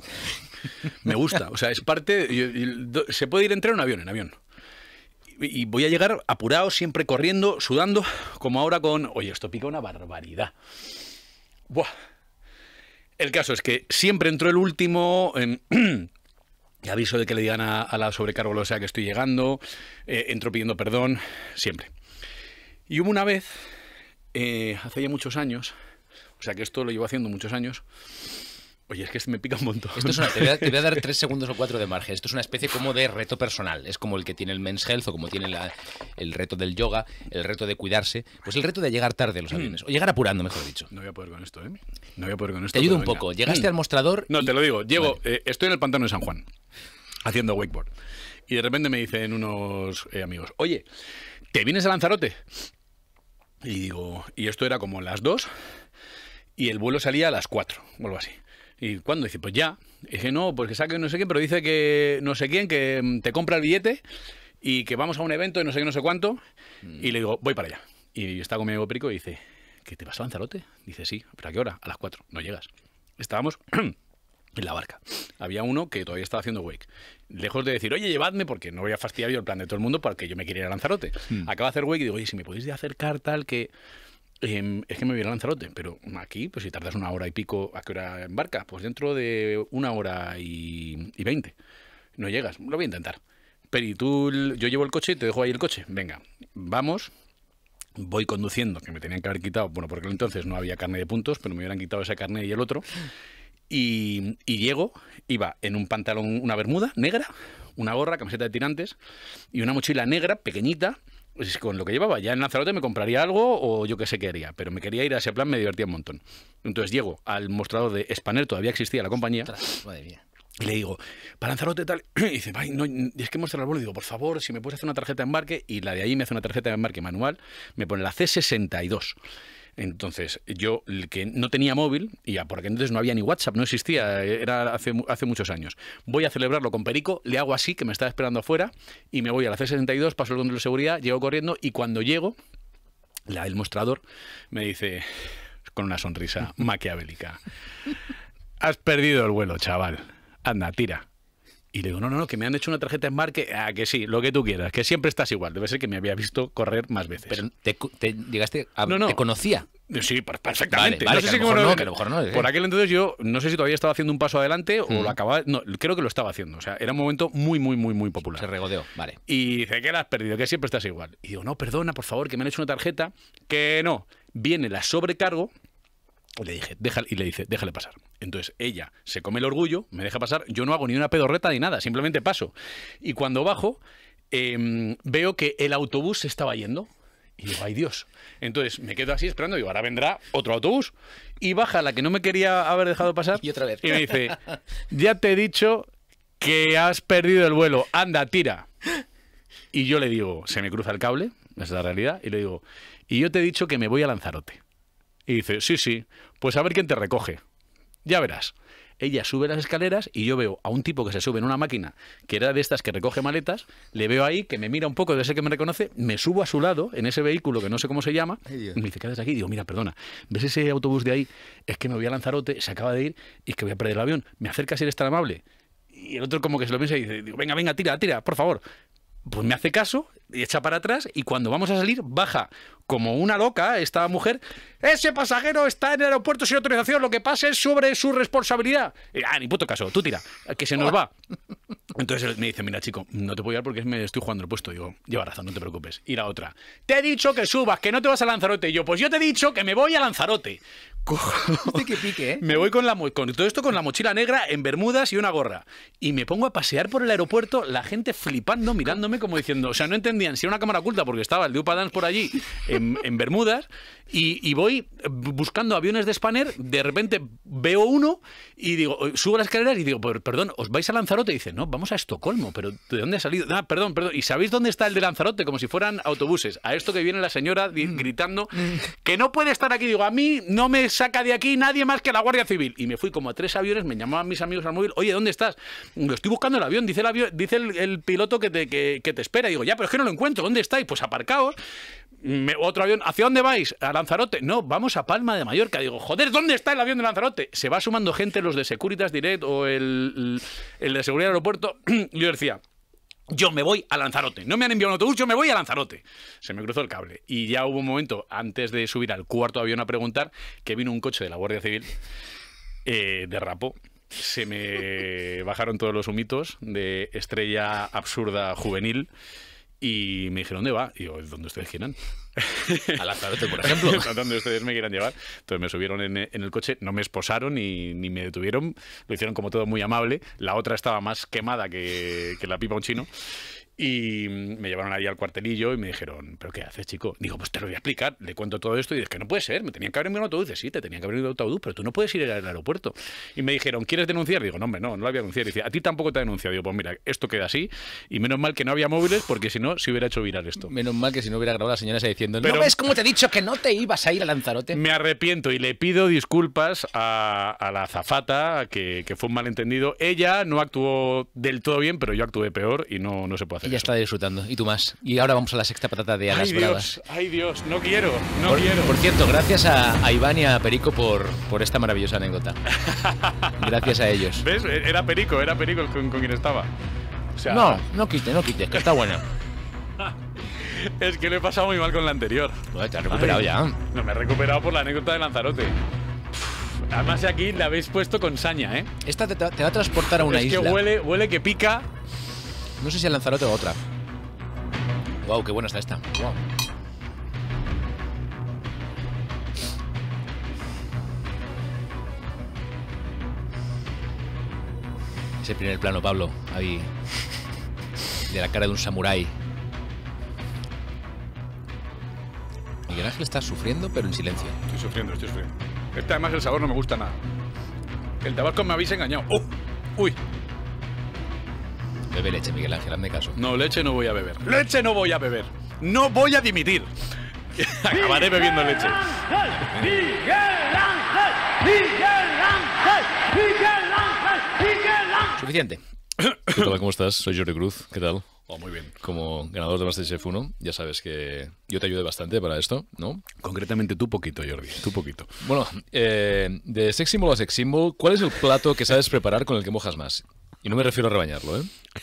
Me gusta. O sea, es parte... yo- yo- se puede ir en tren o en avión, en avión. Y y voy a llegar apurado, siempre corriendo, sudando, como ahora con... Oye, esto pica una barbaridad. Buah. El caso es que siempre entro el último... em, y aviso de que le digan a, a la sobrecargolosa que estoy llegando, eh, entro pidiendo perdón, siempre. Y hubo una vez, eh, hace ya muchos años, o sea que esto lo llevo haciendo muchos años, oye, es que este me pica un montón. Esto es una, te, voy a, te voy a dar tres segundos o cuatro de margen. Esto es una especie como de reto personal. Es como el que tiene el Men's Health o como tiene la- el reto del yoga, el reto de cuidarse. Pues el reto de llegar tarde a los aviones. O llegar apurando, mejor dicho. No voy a poder con esto, ¿eh? No voy a poder con esto. Te ayudo pero un venga. poco. Llegaste Mm. al mostrador. No, y- te lo digo. Llego, Vale. eh, estoy en el pantano de San Juan, haciendo wakeboard. Y de repente me dicen unos eh, amigos, oye, ¿te vienes a Lanzarote? Y digo, y esto era como las dos, y el vuelo salía a las cuatro, o algo así. ¿Y cuándo? Dice, pues ya. Y dije, no, pues que saque no sé quién, pero dice que no sé quién, que mm, te compra el billete y que vamos a un evento de no sé qué, no sé cuánto. Y le digo, voy para allá. Y está con mi amigo Perico y dice, ¿que te vas a Lanzarote? Dice, sí. ¿Pero a qué hora? A las cuatro. No llegas. Estábamos en la barca. Había uno que todavía estaba haciendo wake. Lejos de decir, oye, llevadme, porque no voy a fastidiar yo el plan de todo el mundo porque yo me quería ir a Lanzarote. Acaba de hacer wake y digo, oye, si me podéis acercar tal que... em, es que me voy a ir a Lanzarote, pero aquí, pues si tardas una hora y pico, ¿a qué hora embarca? Pues dentro de una hora y, y veinte. No llegas, lo voy a intentar. Pero y tú, yo llevo el coche y te dejo ahí el coche. Venga, vamos. Voy conduciendo, que me tenían que haber quitado, bueno, porque entonces no había carne de puntos, pero me hubieran quitado ese carnet y el otro. Y, y llego, iba en un pantalón, una bermuda negra, una gorra, camiseta de tirantes y una mochila negra, pequeñita, pues con lo que llevaba. Ya en Lanzarote me compraría algo o yo qué sé qué haría, pero me quería ir a ese plan, me divertía un montón. Entonces llego al mostrador de Spanair, todavía existía la compañía, Ostras, madre mía. y le digo, para Lanzarote tal, y dice, "Ay, no, es que hemos cerrado el vuelo". Y digo, por favor, si me puedes hacer una tarjeta de embarque, y la de ahí me hace una tarjeta de embarque manual, me pone la C sesenta y dos. Entonces, yo, el que no tenía móvil, y por aquel entonces no había ni WhatsApp, no existía, era hace, mu- hace muchos años. Voy a celebrarlo con Perico, le hago así, que me estaba esperando afuera, y me voy a la C sesenta y dos, paso el control de seguridad, llego corriendo, y cuando llego, la, el mostrador me dice, con una sonrisa maquiavélica, has perdido el vuelo, chaval. Anda, tira. Y le digo, no, no, no, que me han hecho una tarjeta de embarque. Ah, que sí, lo que tú quieras, que siempre estás igual. Debe ser que me había visto correr más veces. Pero te, cu- te llegaste a, No, no. te conocía. Sí, per- perfectamente. Vale, vale, no sé que si a lo cómo mejor no, que a lo mejor no, ¿eh? Por aquel entonces yo no sé si todavía estaba haciendo un paso adelante o Mm. lo acababa. No, creo que lo estaba haciendo. O sea, era un momento muy, muy, muy, muy popular. Se regodeó, vale. Y dice, ¿qué la has perdido? Que siempre estás igual. Y digo, no, perdona, por favor, que me han hecho una tarjeta. Que no. Viene la sobrecargo. Y le dije, déjale, y le dice, déjale pasar. Entonces ella se come el orgullo, me deja pasar. Yo no hago ni una pedorreta ni nada, simplemente paso. Y cuando bajo, eh, veo que el autobús se estaba yendo. Y digo, ay Dios. Entonces me quedo así esperando. Digo, ahora vendrá otro autobús. Y baja la que no me quería haber dejado pasar. Y otra vez. Y me dice, ya te he dicho que has perdido el vuelo, anda, tira. Y yo le digo, se me cruza el cable, esa es la realidad, y le digo, y yo te he dicho que me voy a Lanzarote. Y dice, sí, sí, pues a ver quién te recoge. Ya verás. Ella sube las escaleras y yo veo a un tipo que se sube en una máquina que era de estas que recoge maletas, le veo ahí, que me mira un poco, debe ser que me reconoce, me subo a su lado en ese vehículo que no sé cómo se llama, y me dice, ¿qué haces aquí? Y digo, mira, perdona, ¿ves ese autobús de ahí? Es que me voy a Lanzarote, se acaba de ir y es que voy a perder el avión. ¿Me acercas si eres tan amable? Y el otro como que se lo piensa y dice, digo, venga, venga, tira, tira, por favor. Pues me hace caso y echa para atrás y cuando vamos a salir baja como una loca esta mujer. Ese pasajero está en el aeropuerto sin autorización, lo que pasa es sobre su responsabilidad. Y, ah, ni puto caso, tú tira, que se nos va. Entonces él me dice, mira chico, no te puedo ir porque me estoy jugando el puesto. Digo, lleva razón, no te preocupes. Y la otra, te he dicho que subas, que no te vas a Lanzarote. Y yo, pues yo te he dicho que me voy a Lanzarote. Este que pique, ¿eh? Me voy con, la, con todo esto con la mochila negra en bermudas y una gorra. Y me pongo a pasear por el aeropuerto, la gente flipando, mirándome como diciendo, o sea, no entendían si era una cámara oculta porque estaba el de Upa Dance por allí en, en bermudas. Y, y voy buscando aviones de Spanair, de repente veo uno y digo, subo las escaleras y digo, perdón, ¿os vais a Lanzarote? Y dice, no, vamos a Estocolmo, pero ¿de dónde ha salido? Ah, perdón, perdón. ¿Y sabéis dónde está el de Lanzarote? Como si fueran autobuses. A esto que viene la señora gritando que no puede estar aquí. Digo, a mí no me saca de aquí nadie más que la Guardia Civil. Y me fui como a tres aviones, me llamaban mis amigos al móvil, oye, ¿dónde estás? Lo estoy buscando el avión, dice el, avión, dice el, el piloto que te, que, que te espera. Y digo, ya, pero es que no lo encuentro, ¿dónde estáis? Pues aparcaos. Me, otro avión, ¿hacia dónde vais? ¿A Lanzarote? No, vamos a Palma de Mallorca. Digo, joder, ¿dónde está el avión de Lanzarote? Se va sumando gente, los de Securitas Direct o el, el, el de seguridad del aeropuerto. Y yo decía, yo me voy a Lanzarote. No me han enviado un autobús, yo me voy a Lanzarote. Se me cruzó el cable. Y ya hubo un momento, antes de subir al cuarto avión a preguntar, que vino un coche de la Guardia Civil, eh, derrapó. Se me bajaron todos los humitos de estrella absurda juvenil. Y me dijeron, ¿dónde va? Y yo, ¿dónde ustedes quieran? A Lanzarote, por ejemplo. Donde ustedes me quieran llevar. Entonces me subieron en, en el coche, no me esposaron ni, ni me detuvieron. Lo hicieron como todo muy amable. La otra estaba más quemada que, que la pipa un chino. Y me llevaron ahí al cuartelillo y me dijeron, ¿pero qué haces, chico? Digo, pues te lo voy a explicar. Le cuento todo esto y dices que no puede ser. Me tenían que haber enviado un autobús. Dice, sí, te tenían que haber enviado un autobús, pero tú no puedes ir al aeropuerto. Y me dijeron, ¿quieres denunciar? Digo, no, hombre, no, no la voy a denunciar. Dice, a ti tampoco te ha denunciado. Digo, pues mira, esto queda así. Y menos mal que no había móviles porque si no, se hubiera hecho viral esto. Menos mal que si no hubiera grabado la señora esa diciendo, Pero, ¿no ves cómo te he dicho que no te ibas a ir a Lanzarote? Me arrepiento y le pido disculpas a, a la azafata, que, que fue un malentendido. Ella no actuó del todo bien, pero yo actué peor y no, no se puede hacer Ella eso. está disfrutando. Y tú más. Y ahora vamos a la sexta patata de Alas Ay, Bravas. Dios, ay, Dios, no quiero, no por, quiero. por cierto, gracias a, a Iván y a Perico por, por esta maravillosa anécdota. Gracias a ellos. ¿Ves? Era Perico, era Perico el con, con quien estaba. O sea, No, no quites, no quites, que está buena. es que lo he pasado muy mal con la anterior. Joder, te has recuperado Ay, ya. No, me he recuperado por la anécdota de Lanzarote. Uf, además aquí la habéis puesto con saña, ¿eh? Esta te, te va a transportar a una es isla. que huele, huele que pica. No sé si a Lanzarote o otra. Wow, qué buena está esta. Wow. Ese primer plano, Pablo, ahí, de la cara de un samurái. Miguel Ángel está sufriendo, pero en silencio. Estoy sufriendo, estoy sufriendo. Este además el sabor no me gusta nada. El tabasco me habéis engañado. ¡Oh! ¡Uy! Bebe leche, Miguel Ángel, hazme caso. No, leche no voy a beber. ¡Leche no voy a beber! ¡No voy a dimitir! Acabaré bebiendo leche. Miguel Ángel, Miguel Ángel, Miguel Ángel, Miguel Ángel. Suficiente. ¿Qué tal? ¿Cómo estás? Soy Jordi Cruz. ¿Qué tal? Oh, muy bien. Como ganador de MasterChef uno, ya sabes que yo te ayudé bastante para esto, ¿no? Concretamente tú poquito, Jordi. Tú poquito. Bueno, eh, de sex symbol a sex symbol, ¿cuál es el plato que sabes preparar con el que mojas más? Y no me refiero a rebañarlo, ¿eh?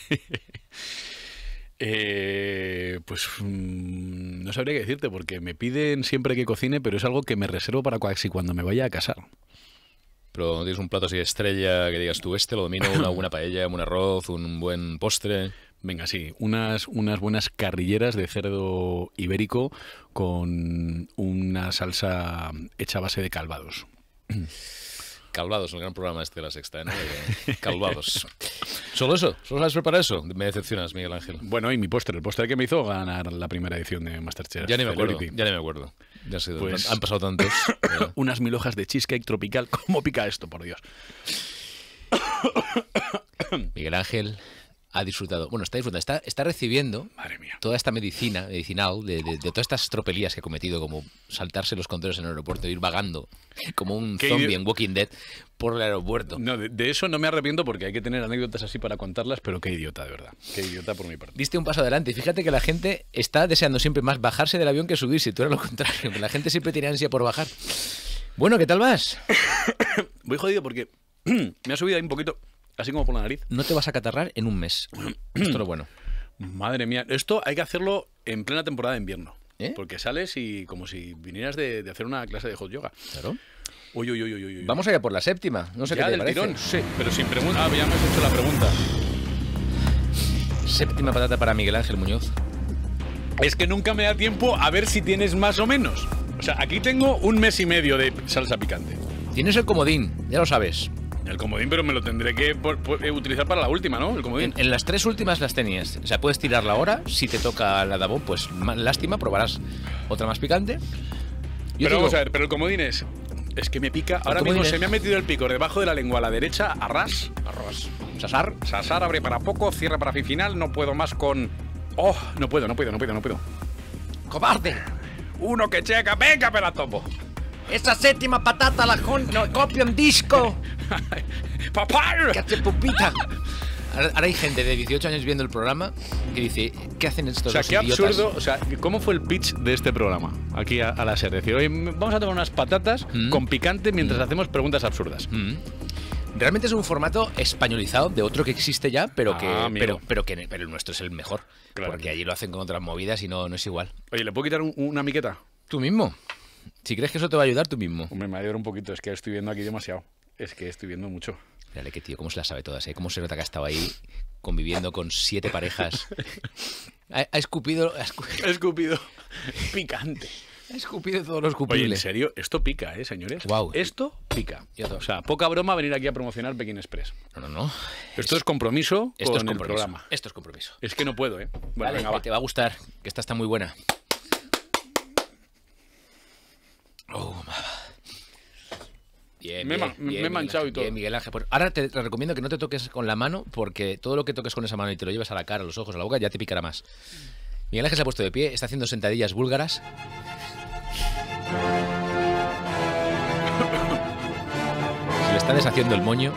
eh pues mmm, no sabría qué decirte porque me piden siempre que cocine, pero es algo que me reservo para casi cuando me vaya a casar. Pero ¿no tienes un plato así de estrella que digas tú, este lo domino, una buena paella, un arroz, un buen postre? Venga, sí, unas, unas buenas carrilleras de cerdo ibérico con una salsa hecha a base de calvados. Calvados, el gran programa este de la Sexta, ¿eh? ¿no? De Calvados. ¿Solo eso? ¿Solo sabes preparar eso? Me decepcionas, Miguel Ángel. Bueno, y mi postre, el postre que me hizo ganar la primera edición de MasterChef. Ya ni me acuerdo, Celebrity. ya ni me acuerdo. Ya sé, Pues- han pasado tantos. eh. Unas mil hojas de cheesecake tropical. ¿Cómo pica esto, por Dios? Miguel Ángel ha disfrutado, bueno, está disfrutando, está, está recibiendo Madre mía. toda esta medicina, medicinal, de, de, de todas estas tropelías que ha cometido, como saltarse los controles en el aeropuerto, ir vagando como un Qué zombie idi- en Walking Dead por el aeropuerto. No, de, de eso no me arrepiento porque hay que tener anécdotas así para contarlas, pero qué idiota, de verdad. Qué idiota por mi parte. Diste un paso adelante. Y fíjate que la gente está deseando siempre más bajarse del avión que subirse. Tú eres lo contrario, que la gente siempre tiene ansia por bajar. Bueno, ¿qué tal vas? Voy jodido porque me ha subido ahí un poquito, así como por la nariz. No te vas a catarrar en un mes. Esto es lo bueno. Madre mía, esto hay que hacerlo en plena temporada de invierno. ¿Eh? Porque sales y como si vinieras de, de hacer una clase de hot yoga. Claro. Uy, uy, uy, uy, uy. Vamos allá por la séptima. No sé ¿Ya qué te del parece. tirón? Sí. Pero sin pregunta. Ah, ya me has hecho la pregunta. Séptima patata para Miguel Ángel Muñoz. Es que nunca me da tiempo a ver si tienes más o menos. O sea, aquí tengo un mes y medio de salsa picante. Tienes el comodín, ya lo sabes. El comodín, pero me lo tendré que por- por- eh, utilizar para la última, ¿no? El comodín. En, en las tres últimas las tenías. O sea, puedes tirar la hora. Si te toca la Dabón, pues ma- lástima, probarás otra más picante. Yo pero te vamos digo, a ver, pero el comodín es... Es que me pica. Ahora comodín mismo es- se me ha metido el picor debajo de la lengua a la derecha, a ras. arroz. Sasar. Sasar abre para poco, cierra para fin final. No puedo más con... Oh, no puedo, no puedo, no puedo, no puedo. ¡Cobarde! Uno que checa, venga, me la topo. Esa séptima patata la con... no, copia un disco. ¡Papá! ¿Qué hace pupita? Ahora, ahora hay gente de dieciocho años viendo el programa que dice, ¿qué hacen estos O sea, dos qué idiotas? absurdo. O sea, ¿cómo fue el pitch de este programa? Aquí a, a la SER. Decir, oye, vamos a tomar unas patatas Mm. con picante mientras hacemos preguntas absurdas. Mm. Realmente es un formato españolizado de otro que existe ya, pero que, Ah, amigo. pero, pero que pero el nuestro es el mejor. Claro. Porque allí lo hacen con otras movidas y no, no es igual. Oye, ¿le puedo quitar un- una miqueta? Tú mismo. Si crees que eso te va a ayudar, tú mismo. Hombre, me ayuda un poquito. Es que estoy viendo aquí demasiado. Es que estoy viendo mucho. Mírale qué tío, cómo se las sabe todas, ¿eh? Cómo se nota que ha estado ahí conviviendo con siete parejas. Ha, ha escupido... Ha escu- He escupido. Picante. ha escupido todos los Oye, en escupibles. serio, esto pica, ¿eh, señores? Guau. Esto pica. Y otro. O sea, poca broma venir aquí a promocionar Pekín Express. No, no, no. Esto es compromiso Esto con es el compromiso. programa. Esto es compromiso. Es que no puedo, ¿eh? Bueno, Vale, venga, que va. te va a gustar, que esta está muy buena. Oh, ma- Bien, Me he bien, ma- me he bien, Miguel manchado y Ángel, todo. bien, Miguel Ángel. Pues ahora te, te recomiendo que no te toques con la mano, porque todo lo que toques con esa mano y te lo lleves a la cara, a los ojos, a la boca, ya te picará más. Miguel Ángel se ha puesto de pie, está haciendo sentadillas búlgaras. Se le está deshaciendo el moño.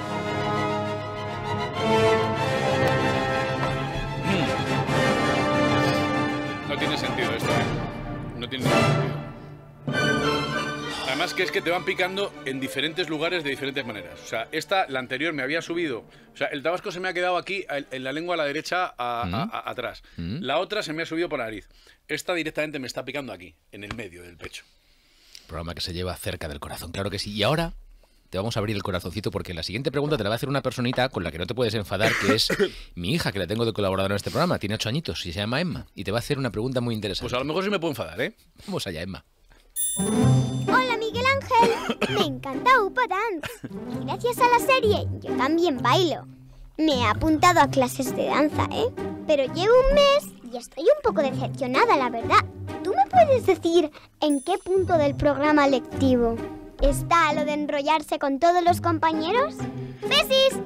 No tiene sentido esto, ¿eh? No tiene ningún sentido. Además que es que te van picando en diferentes lugares de diferentes maneras. O sea, esta, la anterior, me había subido. O sea, el tabasco se me ha quedado aquí, en en la lengua a la derecha, a- a- a- atrás. Mm. La otra se me ha subido por la nariz. Esta directamente me está picando aquí, en el medio del pecho. Programa que se lleva cerca del corazón, claro que sí. Y ahora te vamos a abrir el corazoncito porque la siguiente pregunta te la va a hacer una personita con la que no te puedes enfadar, que es mi hija, que la tengo de colaboradora en este programa. Tiene ocho añitos y se llama Emma. Y te va a hacer una pregunta muy interesante. Pues a lo mejor sí me puedo enfadar, ¿eh? Vamos allá, Emma. Hola Miguel Ángel, me encanta Upa Dance y gracias a la serie yo también bailo. Me he apuntado a clases de danza, ¿eh? Pero llevo un mes y estoy un poco decepcionada, la verdad. ¿Tú me puedes decir en qué punto del programa lectivo está lo de enrollarse con todos los compañeros? ¡Besis!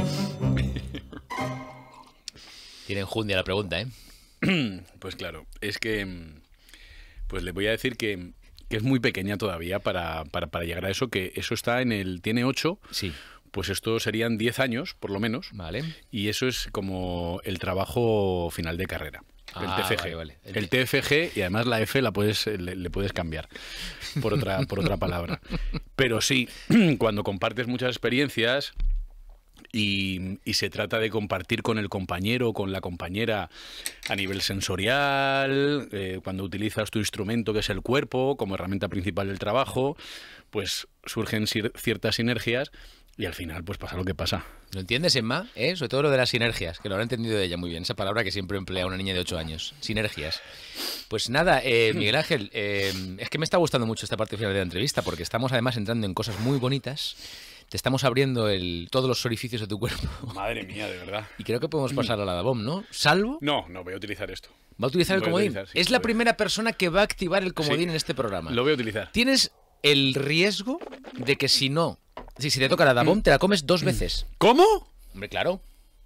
Tiene enjundia la pregunta, ¿eh? Pues claro, es que... mm, Pues le voy a decir que, que es muy pequeña todavía para, para, para llegar a eso, que eso está en el... Tiene ocho, Sí. pues esto serían diez años, por lo menos. Vale. Y eso es como el trabajo final de carrera. El Ah, T F G. vale, vale. El El T F G y además la F la puedes, le, le puedes cambiar por otra, por otra palabra. Pero sí, cuando compartes muchas experiencias y, y se trata de compartir con el compañero o con la compañera a nivel sensorial, eh, cuando utilizas tu instrumento que es el cuerpo como herramienta principal del trabajo, pues surgen cir- ciertas sinergias y al final pues pasa lo que pasa. ¿Lo entiendes, Emma? ¿Eh? Sobre todo lo de las sinergias, que lo habrá entendido ella muy bien. Esa palabra que siempre emplea una niña de ocho años. Sinergias. Pues nada, eh, Miguel Ángel, eh, es que me está gustando mucho esta parte final de la entrevista porque estamos además entrando en cosas muy bonitas. Te estamos abriendo el, todos los orificios de tu cuerpo. Madre mía, de verdad. Y creo que podemos pasar a la Dabom, ¿no? Salvo, No, no, voy a utilizar esto. va a utilizar el Voy a comodín. utilizar, sí, es la voy a- primera persona que va a activar el comodín Sí. en este programa. Lo voy a utilizar. Tienes el riesgo de que si no, si, si te toca la Dabom, te la comes dos veces. ¿Cómo? Hombre, claro.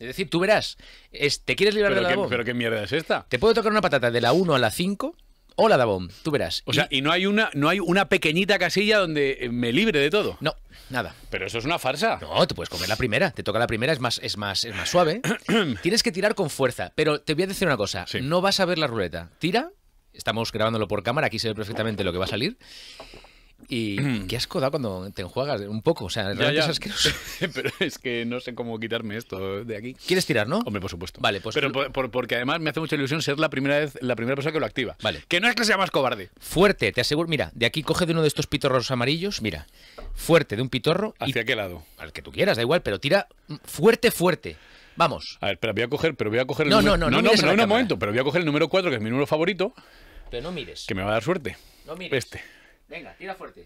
Es decir, tú verás, es, ¿te quieres librar ¿Pero de la qué, Dabón? ¿Pero qué mierda es esta? Te puedo tocar una patata de la uno a la cinco o la Dabón, tú verás. O sea, y no hay una no hay una pequeñita casilla donde me libre de todo. No, nada. Pero eso es una farsa. No, te puedes comer la primera. Te toca la primera, es más, es más, es más suave. Tienes que tirar con fuerza. Pero te voy a decir una cosa. Sí. No vas a ver la ruleta. Tira. Estamos grabándolo por cámara. Aquí se ve perfectamente lo que va a salir. Y qué asco da cuando te enjuagas un poco. O sea, Ya, realmente ya. es asqueroso. Pero es que no sé cómo quitarme esto de aquí. ¿Quieres tirar, no? Hombre, por supuesto. Vale, pues Pero tú- por, por- porque además me hace mucha ilusión ser la primera vez, la primera persona que lo activa. Vale. Que no es que sea más cobarde. Fuerte, te aseguro. Mira, de aquí coge de uno de estos pitorros amarillos. Mira, fuerte de un pitorro. Y, ¿Hacia qué lado? al que tú quieras, da igual, pero tira fuerte, fuerte. Vamos. A ver, pero voy a coger, pero voy a coger el No, número... no, no, no no, mires pero a la un cámara. momento, pero voy a coger el número cuatro, que es mi número favorito, Pero no mires. que me va a dar suerte. No mires. Este. Venga, tira fuerte.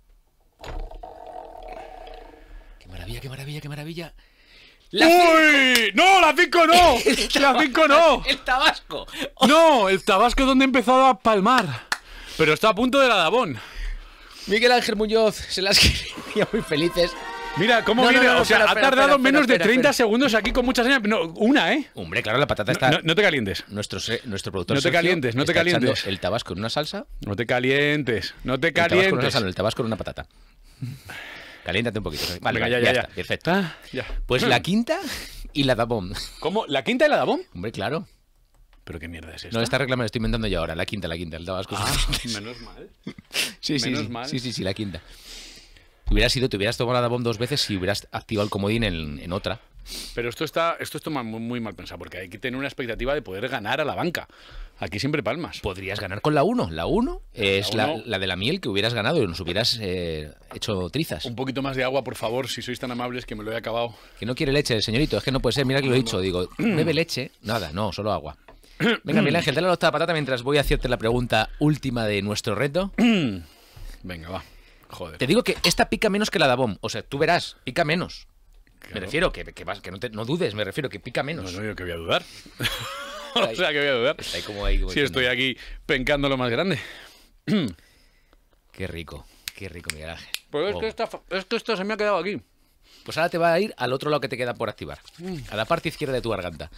Qué maravilla, qué maravilla, qué maravilla. La ¡Uy! ¡No, la cinco no! ¡La cinco no! El Tabasco. ¡No! El Tabasco es donde he empezado a palmar. Pero está a punto de la Dabón. Miguel Ángel Muñoz se las quería muy felices. Mira, cómo No, no, viene. no, o sea, espera, ha espera, tardado espera, menos espera, de treinta espera. segundos aquí con muchas señas. No, una, ¿eh? Hombre, claro, la patata No, está... no- no te calientes. Nuestro, se- nuestro productor No te Sergio calientes, no te está echando calientes. el Tabasco en una salsa. No te calientes. No te El Tabasco en una calientes. salsa, no, el Tabasco en una patata. Caliéntate un poquito. Vale, Venga, vale, ya, ya, ya, ya. está, perfecto. Ah, ya. Pues la quinta y la Dabón. ¿Cómo? ¿La quinta y la Dabón? Hombre, claro. ¿Pero qué mierda es esta? No, esta regla me la estoy inventando yo ahora. La quinta, la quinta. El Tabasco. Ah, menos mal. sí, sí, menos sí, mal. sí, sí, sí, la quinta. Hubieras sido, te hubieras tomado la Dabón dos veces si hubieras activado el comodín en, en otra. Pero esto está, esto está mal- muy, muy mal pensado, porque hay que tener una expectativa de poder ganar a la banca. Aquí siempre palmas. Podrías ganar con la uno. La uno es la, uno. la de la miel que hubieras ganado y nos hubieras eh, hecho trizas. Un poquito más de agua, por favor, si sois tan amables, que me lo he acabado. Que no quiere leche, señorito. Es que no puede ser. Mira que lo he dicho. Digo, bebe leche. Nada, no, solo agua. Venga, Miguel Ángel, dale a la octava patata mientras voy a hacerte la pregunta última de nuestro reto. Venga, va. Joder. Te digo que esta pica menos que la Dabón. O sea, tú verás, pica menos. Me Claro. refiero que, que, vas- que no, te- no dudes, me refiero que pica No, menos. no, yo que voy a dudar. O sea, que voy a dudar. Está ahí como ahí, como Si diciendo, estoy aquí pencando lo más grande. Qué rico, qué rico, Miguel Ángel. Pues es Oh. que, esta, es que esta se me ha quedado aquí. Pues ahora te va a ir al otro lado que te queda por activar, a la parte izquierda de tu garganta.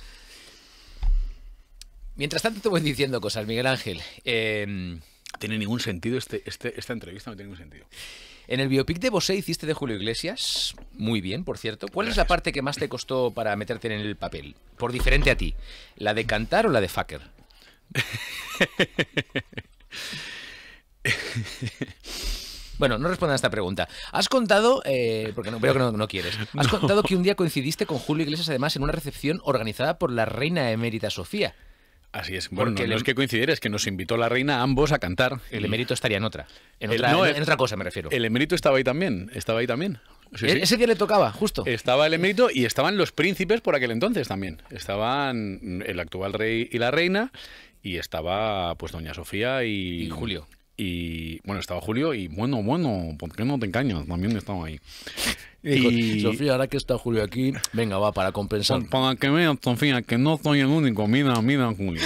Mientras tanto te voy diciendo cosas, Miguel Ángel. Eh, No tiene ningún sentido este, este, esta entrevista, no tiene ningún sentido. en el biopic de Bosé hiciste de Julio Iglesias, muy bien, por cierto. ¿Cuál es la parte que más te costó para meterte en el papel? Por diferente a ti, ¿la de cantar o la de fucker? Bueno, no respondan a esta pregunta. Has contado, eh, porque no, veo que no, no quieres, has contado que un día coincidiste con Julio Iglesias además en una recepción organizada por la reina emérita Sofía. Así es. Bueno, Porque no, no el- es que coincidiera, es que nos invitó la reina a ambos a cantar. El Y emérito estaría en otra. En El- otra, no, en, el- en otra cosa me refiero. El emérito estaba ahí también. Estaba ahí también. Sí, E- sí. Ese día le tocaba, justo. Estaba el emérito y estaban los príncipes por aquel entonces también. Estaban el actual rey y la reina y estaba pues doña Sofía y... Y Julio. Y bueno, estaba Julio y bueno, bueno, ¿por qué no te engañas? También estaba ahí. Dijo, Y- Sofía, ahora que está Julio aquí, venga, va, para compensar. Pues para que veas, Sofía, que no soy el único. Mira, mira, Julio.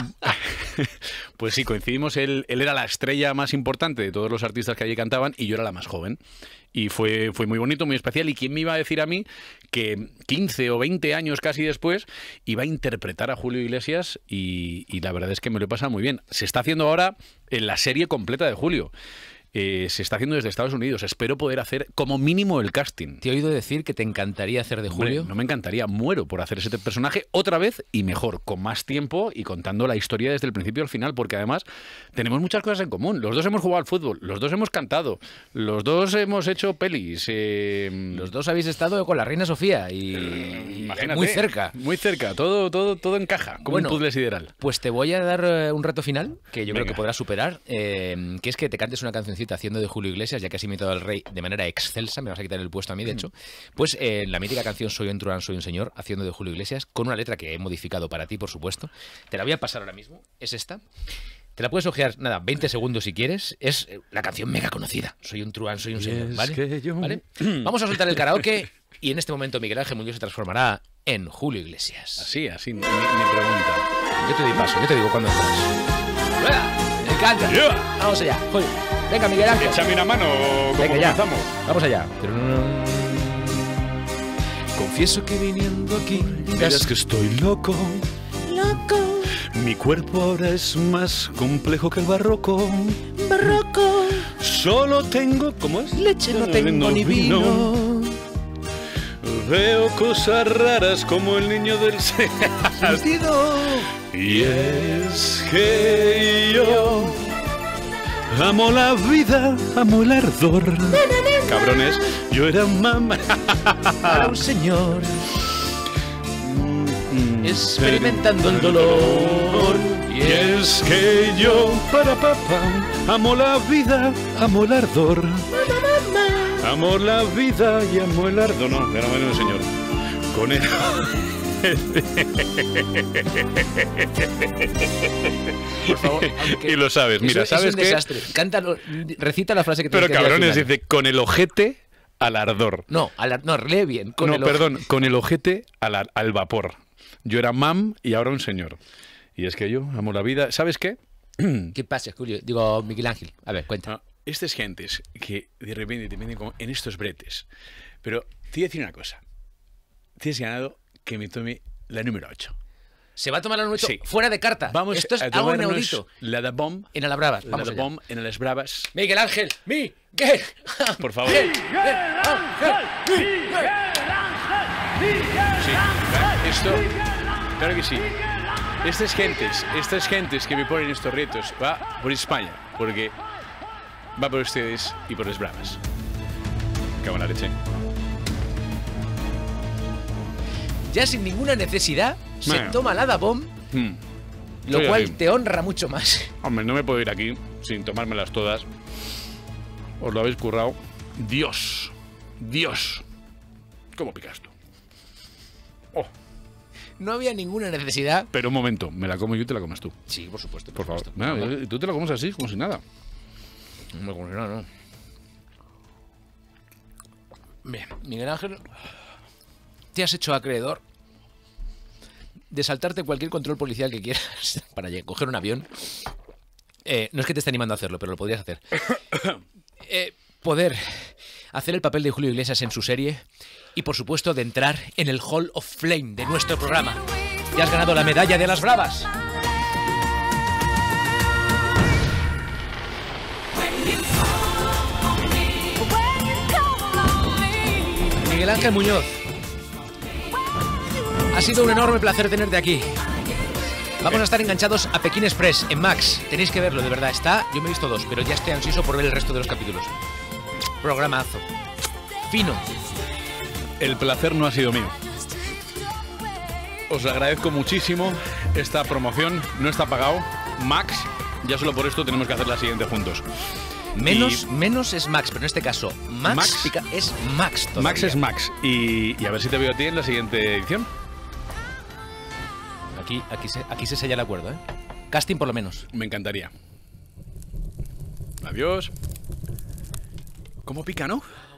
Pues sí, coincidimos. Él, él era la estrella más importante de todos los artistas que allí cantaban y yo era la más joven. Y fue, fue muy bonito, muy especial. ¿Y quién me iba a decir a mí que quince o veinte años casi después iba a interpretar a Julio Iglesias? Y, y la verdad es que me lo he pasado muy bien. Se está haciendo ahora en la serie completa de Julio. Eh, se está haciendo desde Estados Unidos. Espero poder hacer como mínimo el casting. Te he oído decir que te encantaría hacer de Hombre, Julio. no me encantaría, muero por hacer ese personaje otra vez y mejor, con más tiempo y contando la historia desde el principio al final, porque además tenemos muchas cosas en común. Los dos hemos jugado al fútbol, los dos hemos cantado, los dos hemos hecho pelis. eh, Los dos habéis estado con la reina Sofía y, y imagínate, muy cerca. Muy cerca, todo, todo, todo encaja, como Bueno, un puzzle sideral. Pues te voy a dar eh, un reto final, que yo creo Venga. que podrás superar, eh, que es que te cantes una cancioncita haciendo de Julio Iglesias, ya que has imitado al rey de manera excelsa, me vas a quitar el puesto a mí, de hecho. Pues eh, la mítica canción Soy un truán, soy un señor, haciendo de Julio Iglesias, con una letra que he modificado para ti, por supuesto. Te la voy a pasar ahora mismo, es esta. Te la puedes ojear, nada, veinte segundos si quieres. Es eh, la canción mega conocida. Soy un truán, soy un Y señor, es ¿vale? que yo- ¿Vale? Vamos a soltar el karaoke y en este momento Miguel Ángel Muñoz se transformará en Julio Iglesias. Así, así, ni, ni pregunta. Yo te doy paso, yo te digo cuándo entras. ¡Rueda! ¡Me encanta! Yeah. Vamos allá. Joder. Venga, Miguel Ángel. Échame una mano, como Venga, ya. comenzamos. Vamos allá. Confieso que viniendo aquí Verás que estoy loco. loco, Mi cuerpo ahora es más complejo que el barroco. barroco, Solo tengo... ¿Cómo es? leche no tengo ni vino. Veo cosas raras como el niño del Sentido. Y es que yo amo la vida, amo el ardor. Cabrones, yo era mamá. Para un señor experimentando el dolor. Y es que yo, para papá, amo la vida, amo el ardor. Amo la vida y amo el ardor. No, pero bueno, señor. Con él. Por favor, aunque Y lo sabes, mira, eso ¿sabes es un qué? desastre. Cántalo, recita la frase que Pero tienes que decir al cabrones, final. dice, con el ojete al ardor. No, a la- no, lee bien. Con no, el ojo. perdón, con el ojete al, ar- al vapor. Yo era mam y ahora un señor. Y es que yo amo la vida. ¿Sabes qué? ¿Qué pasa, Julio? Digo, Miguel Ángel. A ver, cuenta. Ah, estas gentes que de repente te meten como en estos bretes. Pero te voy a decir una cosa. Tienes ganado que me tome la número ocho. Se va a tomar la noche Sí. fuera de carta. Vamos Esto es a algo tomarnos inaudito. la da bomb. En Alabravas. La Vamos da allá. bomb en las bravas. Miguel Ángel. Miguel. Por favor. Miguel Ángel, Miguel Ángel, Miguel Sí, Ángel, esto, Miguel Ángel, claro que sí. Miguel Ángel. Estas gentes, estas gentes que me ponen estos retos, va por España, porque va por ustedes y por las bravas. Cago en la leche. Ya sin ninguna necesidad se Bueno. toma la Dabom, Hmm. lo Soy cual así. te honra mucho más. Hombre, no me puedo ir aquí sin tomármelas todas. Os lo habéis currado. Dios, Dios. ¿Cómo picas tú? Oh, No había ninguna necesidad. pero un momento, me la como yo y te la comes tú. Sí, por supuesto. Por favor. supuesto. No, No, y tú te la comes así, como si nada. no, no, no, no. Bien, Miguel Ángel, te has hecho acreedor de saltarte cualquier control policial que quieras para lle- coger un avión. Eh, no es que te esté animando a hacerlo, pero lo podrías hacer. Eh, poder hacer el papel de Julio Iglesias en su serie y, por supuesto, de entrar en el Hall of Flame de nuestro programa. Te has ganado la medalla de las bravas. Miguel Ángel Muñoz, ha sido un enorme placer tenerte aquí. Vamos a estar enganchados a Pekín Express en Max. Tenéis que verlo, de verdad. Está, yo me he visto dos, pero ya estoy ansioso por ver el resto de los capítulos. Programazo. Fino. El placer no ha sido mío. Os agradezco muchísimo esta promoción. No está pagado. Max, ya solo por esto tenemos que hacer la siguiente juntos. Menos, Y- menos es Max, pero en este caso, Max, Max- pica- es Max todavía. Max es Max. Y, y a ver si te veo a ti en la siguiente edición. Aquí, aquí, se, aquí se sella el acuerdo, ¿eh? Casting por lo menos. Me encantaría. Adiós. ¿Cómo pica, no?